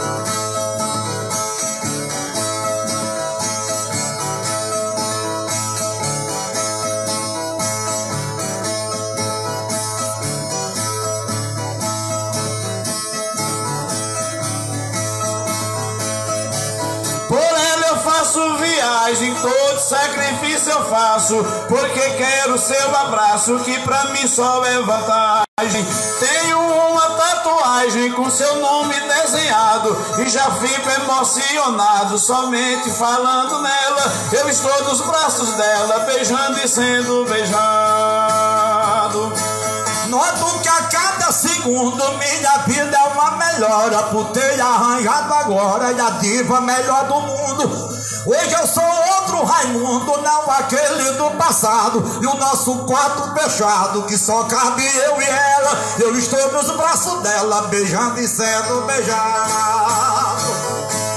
S2: Por ela eu faço viagem, todo sacrifício eu faço, porque quero seu abraço, que pra mim só é vantagem. Tenho uma tatuagem com seu nome desenhado e já fico emocionado somente falando nela. Eu estou nos braços dela, beijando e sendo beijado.
S1: Noto que a cada segundo minha vida é uma melhora, por ter arranjado agora a diva melhor do mundo. Hoje eu sou outro Raimundo, não aquele do passado. E o nosso quarto fechado, que só cabe eu e ela. Eu estou nos braços dela, beijando e sendo beijado.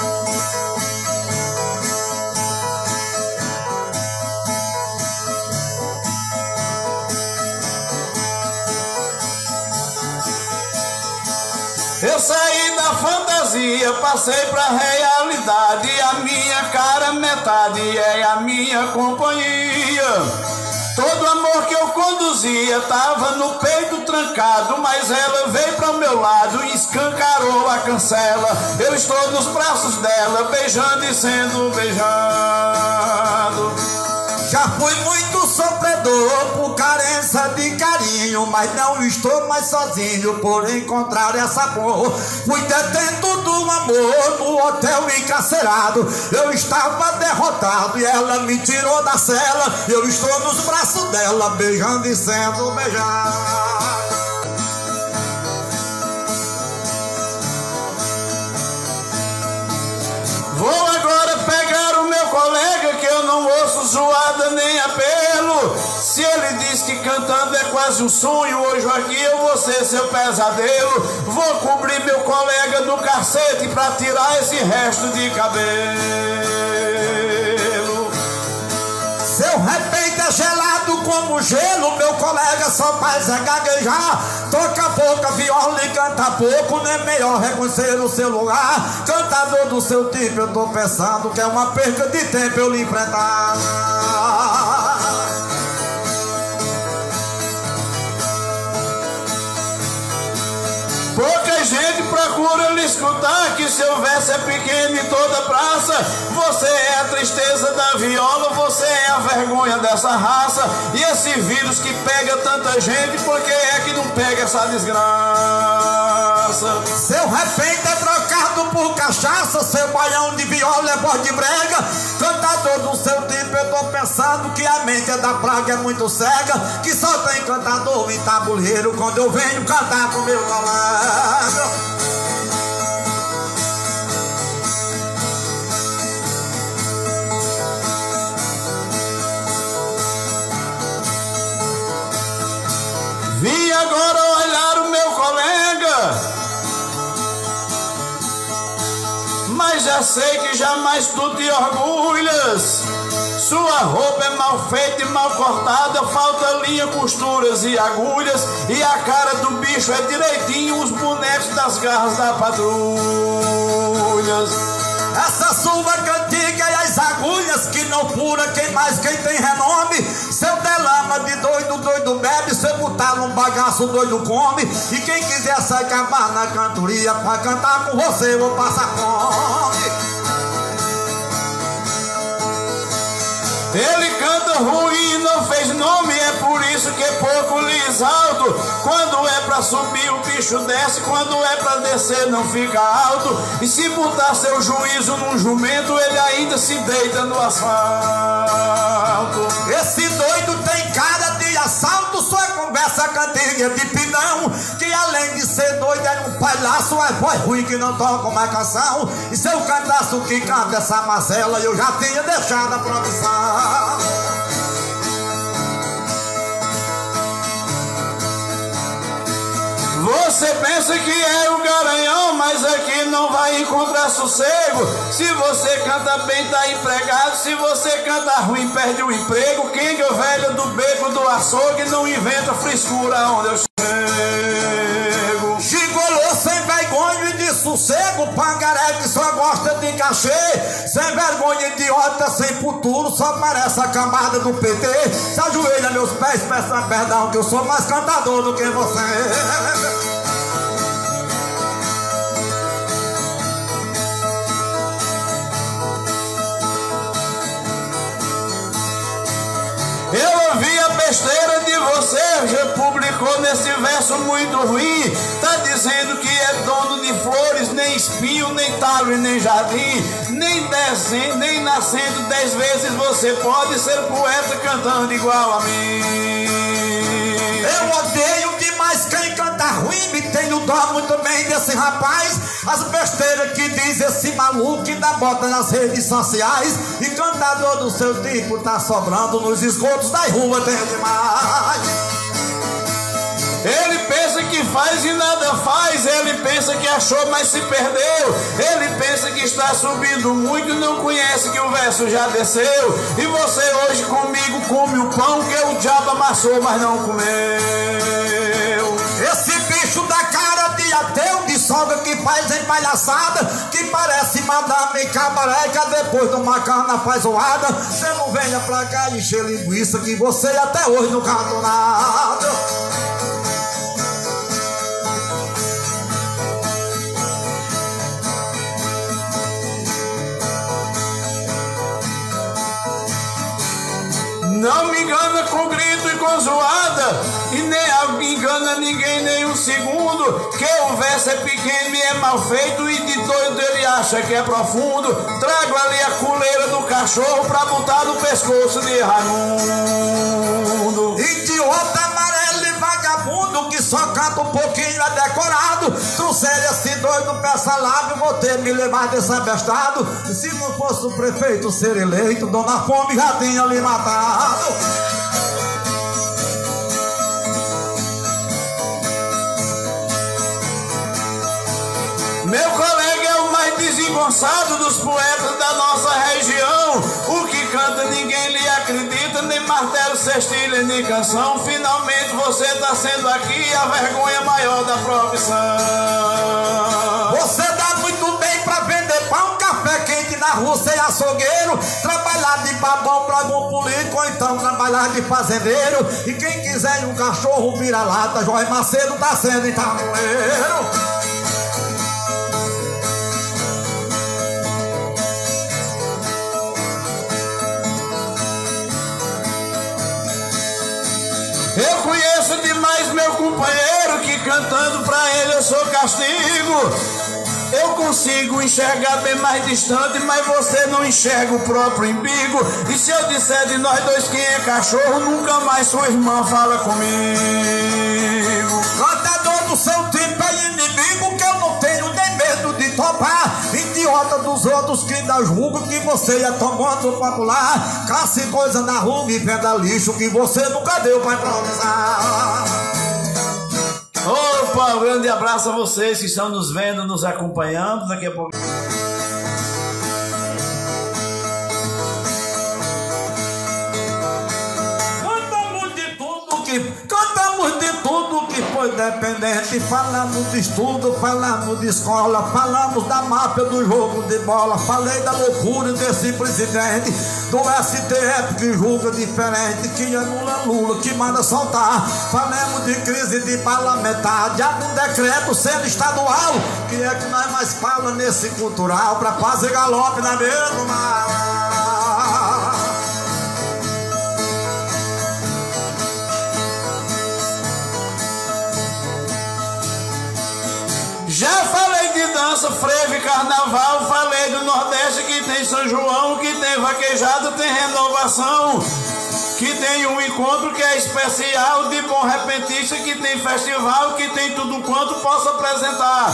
S2: Eu saí da fantasia, passei pra realidade. A minha cara metade é a minha companhia. Todo amor que eu conduzia tava no peito trancado, mas ela veio para o meu lado e escancarou a cancela. Eu estou nos braços dela, beijando e sendo beijado.
S1: Já fui muito sofredor por carência de carinho, mas não estou mais sozinho por encontrar essa cor. Fui detento do amor no hotel encarcerado. Eu estava derrotado e ela me tirou da cela. Eu estou nos braços dela, beijando e sendo beijado.
S2: Vou agora pegar o meu colega, que eu não ouço zoada nem apelo. Se ele diz que cantando é quase um sonho, hoje aqui eu vou ser seu pesadelo. Vou cobrir meu colega do cacete pra tirar esse resto de cabelo.
S1: Seu repente é gelado como gelo, meu colega só faz é gaguejar. Toca pouca viola e canta pouco, nem melhor reconhecer o seu lugar. Cantador do seu tipo, eu tô pensando que é uma perda de tempo eu lhe enfrentar.
S2: Pouca gente procura lhe escutar, que seu verso é pequeno em toda praça. Você é a tristeza da viola, você é a vergonha dessa raça. E esse vírus que pega tanta gente, por que é que não pega essa desgraça?
S1: Seu repente é trocado por cachaça, seu baião de viola é voz de brega. Cantador do seu tipo, eu tô pensando que a mente da praga é muito cega, que só tem cantador em tabuleiro quando eu venho cantar com meu colega.
S2: Vim agora olhar o meu colega, mas já sei que jamais tu te orgulhas. Sua roupa é mal feita e mal cortada, falta linha, costuras e agulhas. E a cara do bicho é direitinho os bonecos das garras da patrulhas.
S1: Essa sua cantiga e as agulhas que não fura, quem mais, quem tem renome. Seu delama de doido, doido bebe, seu botar num bagaço, doido come. E quem quiser se acabar na cantoria pra cantar com você, vou passar fome.
S2: Ele canta ruim, não fez nome, é por isso que é pouco lhe exalto. Quando é pra subir o bicho desce, quando é pra descer não fica alto. E se botar seu juízo num jumento, ele ainda se deita no asfalto.
S1: Esse doido tem cara de assalto, sua conversa cantiga de pidão. Que além de ser doido é um palhaço, é voz ruim que não toca uma canção. E se eu cantasse o que canta essa mazela, eu já tinha deixado a profissão.
S2: Você pensa que é o garanhão, mas aqui não vai encontrar sossego. Se você canta bem, tá empregado. Se você canta ruim, perde o emprego. Quem é o velho do beco do açougue não inventa frescura onde eu chego.
S1: Gigolô sem vergonha e de sossego, pangaré que só gosta de cachê. Sem vergonha, idiota, sem futuro, só parece a camada do P T. Se ajoelha meus pés, peça perdão que eu sou mais cantador do que você.
S2: Eu ouvi a besteira de você, já publicou nesse verso muito ruim. Tá dizendo que é dono de flores, nem espinho, nem talo e nem jardim. Nem descendo, nem nascendo dez vezes você pode ser poeta cantando igual a mim.
S1: Eu odeio demais quem canta ruim, me tenho dó muito bem desse rapaz. As besteiras que diz esse maluco que dá bota nas redes sociais. E cantador do seu tipo tá sobrando nos esgotos das ruas, tem demais.
S2: Ele pensa que faz e nada faz. Ele pensa que achou, mas se perdeu. Ele pensa que está subindo muito e não conhece que o verso já desceu. E você hoje comigo come o pão que o diabo amassou, mas não comeu.
S1: Esse bicho da cara de ateu, de sogra que faz em palhaçada, que parece madame cabareca, depois do macana faz zoada. Você não venha pra cá encher linguiça, que você até hoje não cantou nada.
S2: Não me engana com grito e com zoada, e nem engana ninguém nem um segundo, que o verso é pequeno e é mal feito, e de doido ele acha que é profundo. Trago ali a coleira do cachorro pra botar no pescoço de Raimundo.
S1: Idiota, amarelo e vagabundo, que só canta um pouquinho é decorado. Trouxer esse doido peça lábio, vou ter me levar desse abestado. Se não fosse o prefeito ser eleito, Dona Fome já tinha lhe matado.
S2: Meu colega é o mais desengonçado dos poetas da nossa região. O que canta ninguém lhe acredita, nem martelo, cestilha, nem canção. Finalmente você está sendo aqui a vergonha maior da profissão.
S1: Você dá muito bem pra vender pão, café quente na rua sem açougueiro, trabalhar de babão pra algum político, ou então trabalhar de fazendeiro. E quem quiser um cachorro vira-lata, Jorge Macedo tá sendo itamoeiro.
S2: Eu conheço demais meu companheiro, que cantando pra ele eu sou castigo. Eu consigo enxergar bem mais distante, mas você não enxerga o próprio umbigo. E se eu disser de nós dois quem é cachorro, nunca mais sua irmã fala comigo.
S1: Cantador do seu tipo é inimigo, que eu não tenho nem medo de topar. Idiota dos outros que dá julgo que você é tomando popular. Caça coisa na rua e venda lixo que você nunca deu pra improvisar.
S2: Opa, um grande abraço a vocês que estão nos vendo, nos acompanhando. Daqui a pouco.
S1: Cantamos de tudo que, cantamos de tudo que foi dependente. Falamos de estudo, falamos de escola, falamos da máfia do jogo de bola. Falei da loucura desse presidente do S T F que julga diferente, que anula Lula, que manda soltar. Falamos de crise de parlamentar, de algum decreto sendo estadual. Que é que nós mais fala nesse cultural pra fazer galope na beira do mar?
S2: Já falei de dança, frevo e carnaval. Falei do Nordeste que tem São João, que tem vaquejado, tem renovação, que tem um encontro que é especial de bom repentista, que tem festival, que tem tudo quanto posso apresentar.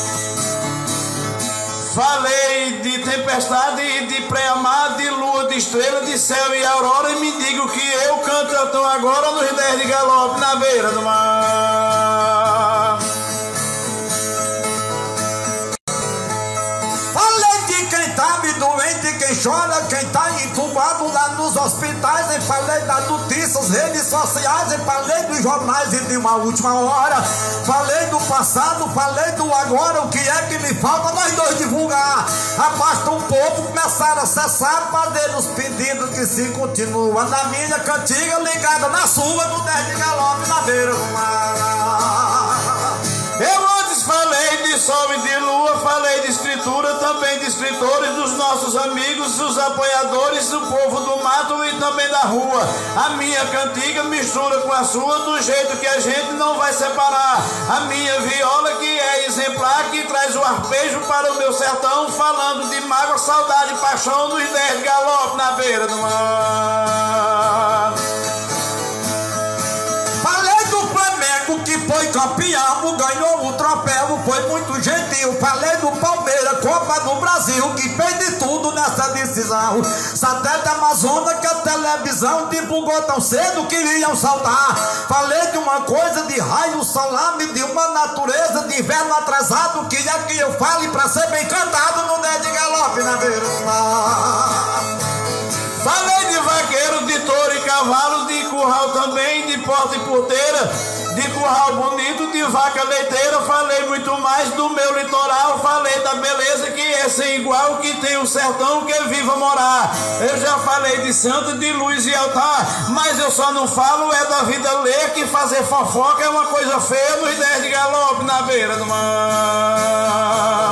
S2: Falei de tempestade e de pré-amar, de lua, de estrela, de céu e aurora. E me digo que eu canto, eu tô agora nos dez de galope na beira do mar.
S1: Doente, quem chora, quem tá entubado lá nos hospitais. E falei das notícias, redes sociais. E falei dos jornais e de uma última hora. Falei do passado, falei do agora. O que é que me falta nós dois divulgar? Basta um pouco começar a cessar, fazer os pedidos que se continua na minha cantiga, ligada na sua, no dez de galope na beira do mar.
S2: Eu antes falei de sol e de lua, falei de escritura, também de escritores, dos nossos amigos, dos apoiadores, do povo do mato e também da rua. A minha cantiga mistura com a sua, do jeito que a gente não vai separar. A minha viola que é exemplar, que traz o arpejo para o meu sertão, falando de mágoa, saudade e paixão, nos dez de galope na beira do mar.
S1: Que foi campeão, ganhou o troféu, foi muito gentil. Falei do Palmeiras, Copa do Brasil, que fez de tudo nessa decisão. Satélite Amazonas, que a televisão divulgou tão cedo que iam saltar. Falei de uma coisa de raio solar, de uma natureza de inverno atrasado, que é que eu fale pra ser bem cantado no dez de galope na beira do mar.
S2: Falei de vaqueiro, de touro e cavalo, de curral também, de porta e porteira, de curral bonito, de vaca leiteira. Falei muito mais do meu litoral. Falei da beleza que é sem igual, que tem o sertão que é viva morar. Eu já falei de santo, de luz e altar, mas eu só não falo é da vida ler, que fazer fofoca é uma coisa feia nos dez de galope na beira do mar.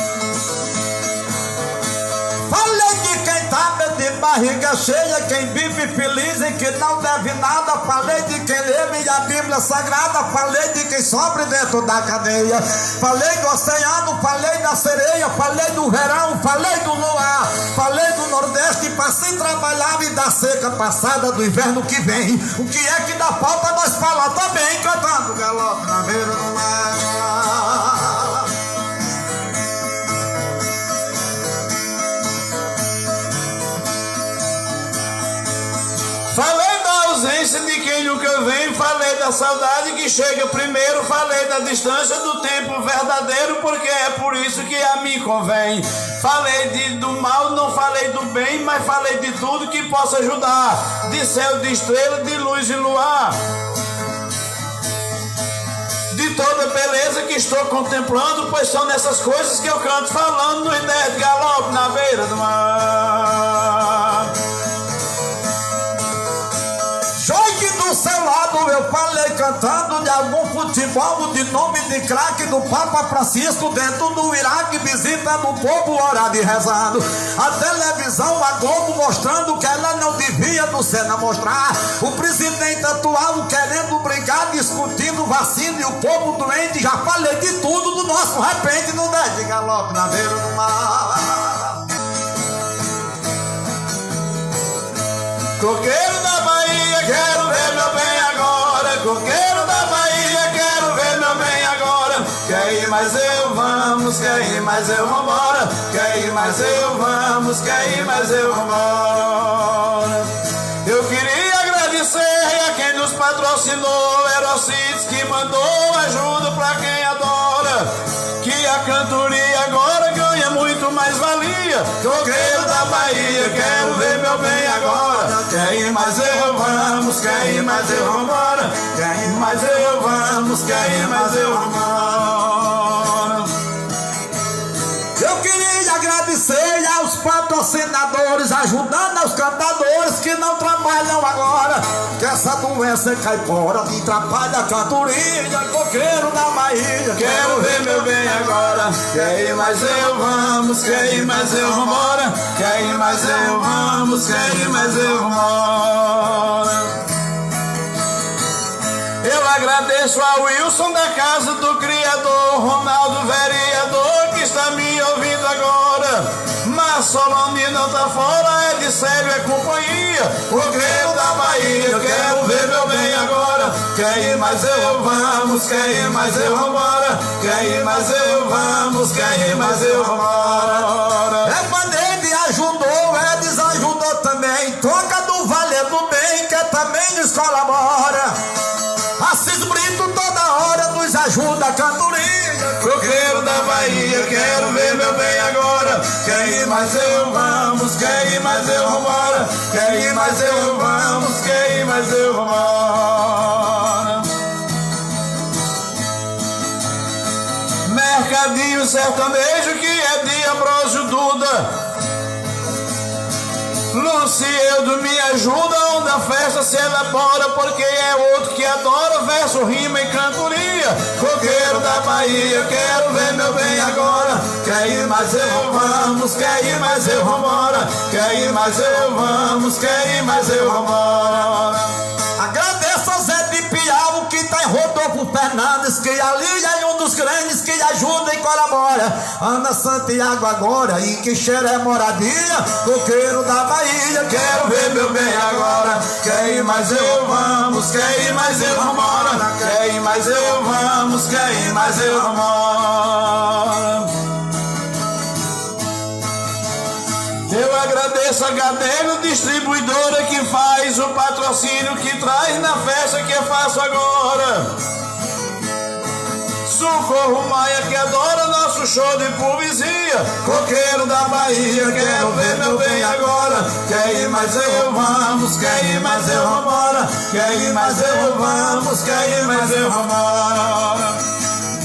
S1: Falei de quem tá de barriga cheia, quem vive feliz e que não deve nada. Falei de quem lê minha Bíblia Sagrada. Falei de quem sofre dentro da cadeia. Falei do oceano, falei da sereia. Falei do verão, falei do luar. Falei do Nordeste pra se trabalhar e da seca passada, do inverno que vem. O que é que dá falta nós falar também, cantando galope na beira do mar.
S2: Falei da ausência de quem nunca vem, falei da saudade que chega primeiro, falei da distância do tempo verdadeiro, porque é por isso que a mim convém. Falei de, do mal, não falei do bem, mas falei de tudo que possa ajudar, de céu, de estrela, de luz e luar, de toda beleza que estou contemplando, pois são nessas coisas que eu canto, falando nos dez de galope na beira do mar.
S1: Jogue do seu lado, eu falei cantando de algum futebol, de nome de craque do Papa Francisco, dentro do Iraque, visitando o povo orado e rezando. A televisão, a Globo, mostrando que ela não devia no cena mostrar. O presidente atual querendo brigar, discutindo vacina e o povo doente. Já falei de tudo do nosso repente no dez de galope na beira do mar.
S2: Coqueiro da Bahia, quero ver meu bem agora. Coqueiro da Bahia, quero ver meu bem agora. Quer ir mais eu, vamos, quer ir mais eu, vambora. Quer ir mais eu, vamos, quer ir mais eu, vambora. Eu queria agradecer a quem nos patrocinou, Erocides, que mandou ajuda pra quem adora. Que a cantoria agora ganha muito muito mais valia. Coqueiro da Bahia, quero ver meu bem agora. Quer ir mais eu vamos, quer ir mais eu vambora. Quer ir mais eu vamos, quer ir mais eu vambora.
S1: Eu queria agradecer aos patrocinadores, ajudando aos cantadores que não trabalham agora. Que essa doença cai fora e atrapalha a cantoria. Coqueiro da Bahia,
S2: quero ver meu bem agora. Quer ir mais eu vamos, quer ir mais eu vambora. Quer ir mais eu vamos, quer ir mais eu vambora. Eu agradeço ao Wilson da Casa do Criador, Ronaldo vereador que está me ouvindo agora. Mas Solone não tá fora, é de sério, é companhia. Coqueiro da Bahia, quero ver meu bem agora. Quer ir mais eu vamos, quer ir mais eu vambora. Quer ir mais eu vamos, quer ir mais eu vambora.
S1: É Pandeiro ajudou, é desajudou também. Toca do Valendo Bem, que também nos colabora. Assis Brito toda hora nos ajuda a cantoria.
S2: Coqueiro da Bahia, quero ver meu bem agora. Quer ir mais eu vamos, quer ir mais eu vambora. Quer ir mais eu vamos, quer ir mais eu vambora. Mercadinho sertanejo que é de Ambrósio Duda. Lucieldo me ajuda onde a festa se elabora, porque é outro que adora verso, rima e cantoria. Coqueiro da Bahia, quero ver meu bem agora. Quer ir mais eu vamos, quer ir mais eu vambora. Quer ir mais eu vamos, quer ir mais eu vambora.
S1: Agradeço ao Zé de Piau que tá em Rodolfo Fernandes, que ali é um dos grandes que ajuda e colabora. Ana Santiago agora e que cheira é moradia. Coqueiro da Bahia,
S2: quero ver meu bem agora. Quer ir mais eu vamos, quer ir mais eu vambora. Quer ir mais eu vamos, quer ir mais eu vambora. Eu agradeço a Gadelo, distribuidora, que faz o patrocínio que traz na festa que eu faço agora. Socorro Maia, que adora nosso show de poesia. Coqueiro da Bahia, quero ver meu bem agora. Quer ir mais eu vamos, quer ir mais eu vambora. Quer ir mais eu vamos, quer ir mais eu vambora.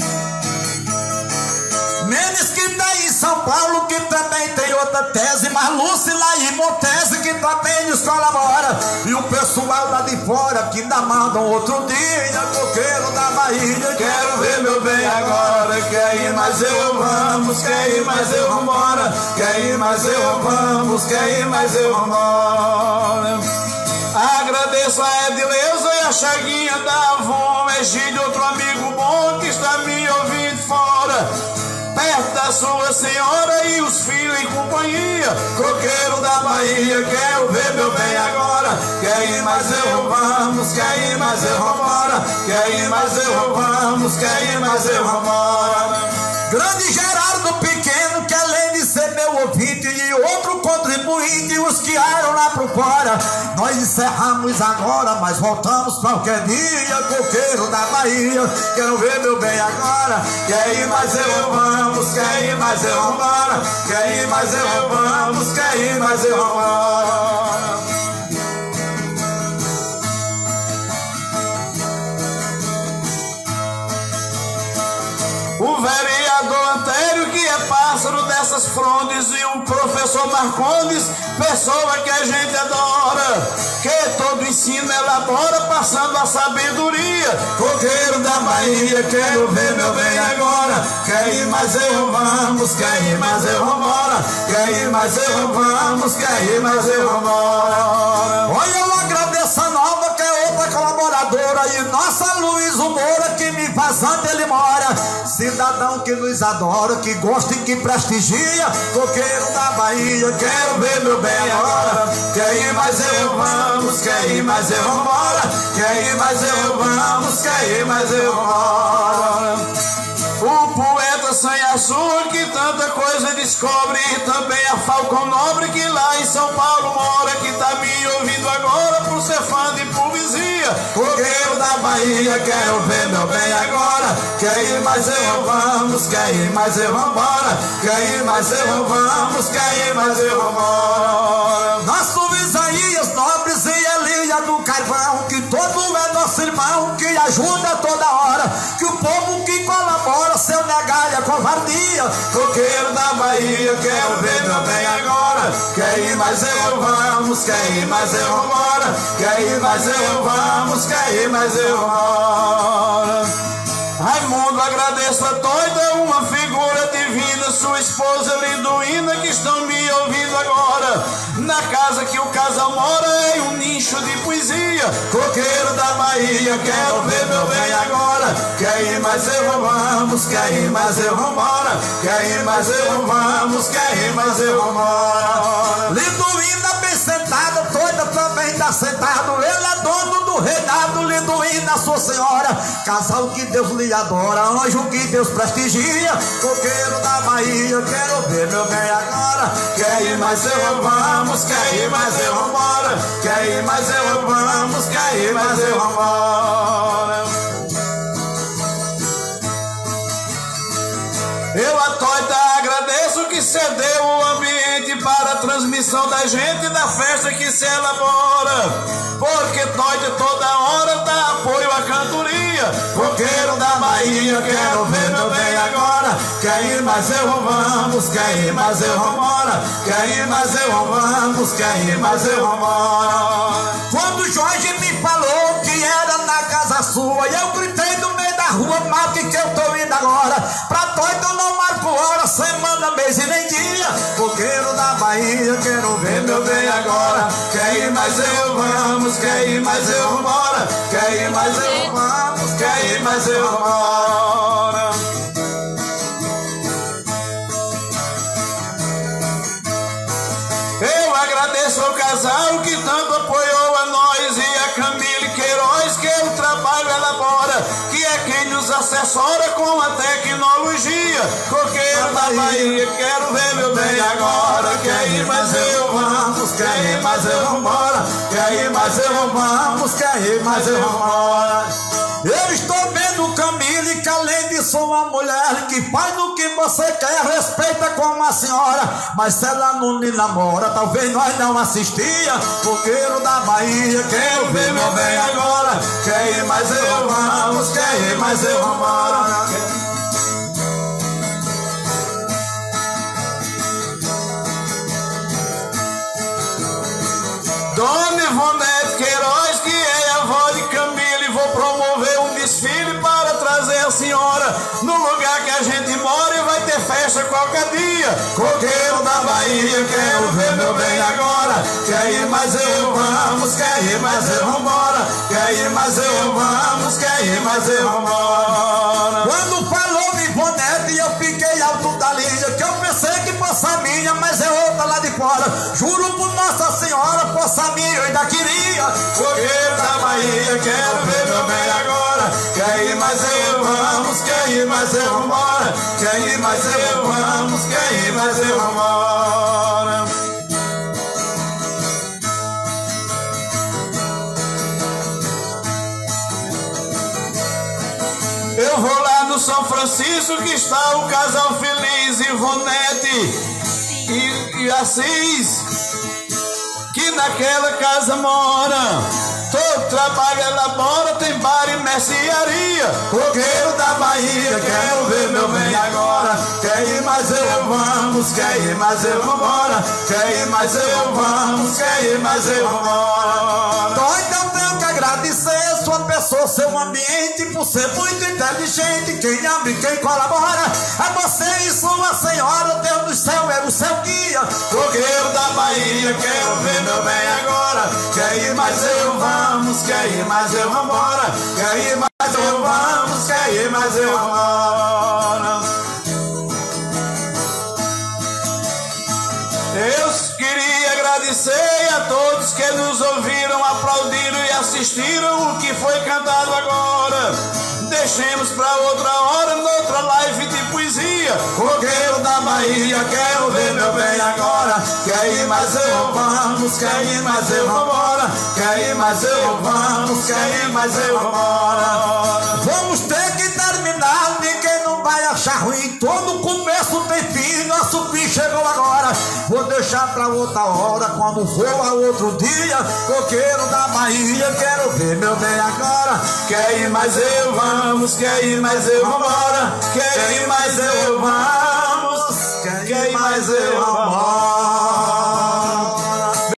S1: Mendes que tá em São Paulo, que também tem outra tese. Mas Lúcila e Montese, que também nos colabora. E o pessoal lá de fora, que ainda mandam outro dia. Coqueiro da Bahia,
S2: quero ver meu bem agora. Quer ir mais eu vamos, quer ir mais eu vambora. Quer ir mais eu vamos, quer ir mais eu vambora. Agradeço a Edileuza e a Chaguinha da Avon, Egídio, outro amigo bom que está me ouvindo fora, perto da sua senhora e os filhos em companhia. Coqueiro da Bahia, quero ver meu bem agora. Quer ir mais eu vamos, quer ir mais eu vambora. Quer ir mais eu vamos, quer ir mais eu vambora.
S1: Grande Gerardo Pequeno, que além de ser meu ouvinte e outro contribuinte, os que aram lá pro fora. Nós encerramos agora, mas voltamos qualquer dia. Coqueiro da Bahia, quero ver meu bem agora.
S2: Quer ir mais eu vamos, quer ir mais eu vambora. Quer ir mais eu vamos, quer ir mais eu vambora. O vereador Antério, que é pássaro dessas frondes, e o professor Marcondes, pessoa que a gente adora, que todo ensino elabora, passando a sabedoria. Coqueiro da Bahia, quero ver meu bem agora. Quer ir mais eu vamos, quer ir mais eu vambora. Quer ir mais eu vamos, quer ir mais eu vambora.
S1: Olha, eu agradeço a Nova, que é outra colaboradora, e nossa Luiz Moura, que me faz onde ele mora. Cidadão que nos adora, que gosta e que prestigia. Coqueiro da Bahia,
S2: quero ver meu bem agora. Quer ir mais eu vamos, quer ir mais eu vambora. Quer ir mais eu vamos, quer ir mais eu vambora. O poeta Sanhaçu, que tanta coisa descobre, e também a Falcão Nobre, que lá em São Paulo mora, que tá me ouvindo agora por ser fã de poesia. dia. Coqueiro da Bahia, quero ver meu bem agora. Quer ir, mas eu vamos, quer ir, mas eu vambora. Quer ir, mas eu vamos, quer ir, mas eu vambora.
S1: Nosso Isaías Nobres e Elia do Carvão, que todo é nosso irmão, que ajuda toda hora, que o povo que colabora, seu negar é covardia.
S2: Coqueiro da Bahia, quero ver meu bem agora. Quer ir, mas eu vamos, quer ir, mas eu vambora. Quer ir, mas eu vamos, quer ir, mas eu vambora. Raimundo, agradeço a Toida, uma figura divina, sua esposa Liduína, que estão me ouvindo agora. Na casa que o casal mora é um nicho de poesia. Coqueiro da Bahia, quero ver meu bem agora. Quer ir, mas eu vamos, quer ir, mas eu vambora. Quer ir, mas eu vamos, quer ir, mas eu vambora.
S1: Liduína bem sentada, Toida também tá sentado. Ele é dono do reinado, Liduína, sua senhora. Casal que Deus lhe adora, anjo que Deus prestigia. Coqueiro da Bahia, quero ver meu bem agora.
S2: Quer ir, mas eu vamos, quer ir, mas eu vambora. Quer ir, mas eu vamos, quer ir, mas eu vambora. Eu a Toida agradeço que cedeu o ambiente para a transmissão da gente da festa que se elabora. Porque Toida toda hora dá apoio à cantoria. Coqueiro da Bahia, quero ver meu bem agora. Quer ir, mas eu vamos, quer ir, mas eu vambora. Quer ir, mas eu vamos, quer ir, mas eu vambora.
S1: Quando Jorge me falou que era na casa sua, e eu gritei no meio da rua, marque que eu tô indo agora. Pra Toida eu não marco hora, semana, mês e nem dia. Coqueiro da Bahia, quero ver meu bem agora.
S2: Quer ir, mas eu vamos, quer ir, mas eu vambora. Quer ir, mas eu vamos, quer ir, mas eu vambora. Eu agradeço ao casal que tanto apoiou a nós e a Camille Queiroz, que o trabalho elabora, que é quem nos assessora com a tecnologia. Coqueiro da Bahia, quero ver meu bem agora. Quer ir, mas eu vamos, quer ir, mas eu vambora. Quer ir, mas eu vamos, quer ir, mas eu vambora.
S1: Eu estou vendo Camille, que além de ser uma mulher que faz o que você quer, respeita como a senhora. Mas se ela não lhe namora, talvez nós não assistia. Coqueiro da Bahia, quero ver meu bem agora.
S2: Quer ir, mas eu vamos, quer ir, mas eu vambora. Dona Ivonete Queiroz, que é a avó de Camille, vou promover um desfile para trazer a senhora no lugar que a gente mora e vai ter festa qualquer dia. Coqueiro da Bahia, quero ver meu bem agora. Quer ir, mas eu vamos, quer ir, mas eu vambora. Quer ir, mas eu vamos, quer ir, mas eu vambora.
S1: Quando falou Ivonete, eu fiquei alto da linha, que eu pensei que fosse a minha, mas é outra lá de fora. Juro por Nossa Senhora, fosse a minha eu ainda queria.
S2: Coqueiro da Bahia, quero ver meu bem agora. Quer ir, mas eu vamos, quer ir, mas eu vambora. Quer ir, mas eu vamos, quer ir, mas eu vambora. Eu vou lá no São Francisco, que está o casal feliz, Ivonete e, e Assis, que naquela casa mora. Todo trabalho elabora, tem bar e mercearia. Coqueiro da Bahia, quero ver meu bem agora. Quer ir, mas eu vamos, quer ir, mas eu vambora. Quer ir, mas eu vamos, quer ir, mas eu vambora.
S1: Toida, eu tenho que agradecer sua pessoa, seu ambiente, por ser muito inteligente. Quem abre, quem colabora é você e sua senhora. Deus do céu é o seu guia.
S2: Coqueiro da Bahia, quero ver meu bem agora. Quer ir, mas eu vamos, quer ir, mas eu vambora. Quer ir, mas eu vamos, quer ir, mas eu vambora. Eu queria agradecer a todos que nos ouviram, aplaudiram e assistiram o que foi cantado agora. deixemos pra outra hora, noutra live de poesia.
S1: Coqueiro da Bahia, quero ver meu bem agora. Quer ir, mas eu vamos, quer ir, mas eu vambora. Quer ir, mas eu vamos, quer ir, mas eu vambora. Vamos ter que terminar, ninguém não vai achar ruim. Todo começo tem fim, nosso fim chegou agora. Vou deixar pra outra hora, quando for a outro dia. Coqueiro da Bahia, quero ver meu bem agora.
S2: Quer ir, mas eu vamos, quer ir, mas eu vambora. Quer ir, mas eu vamos,
S1: Quer ir, mas eu vambora.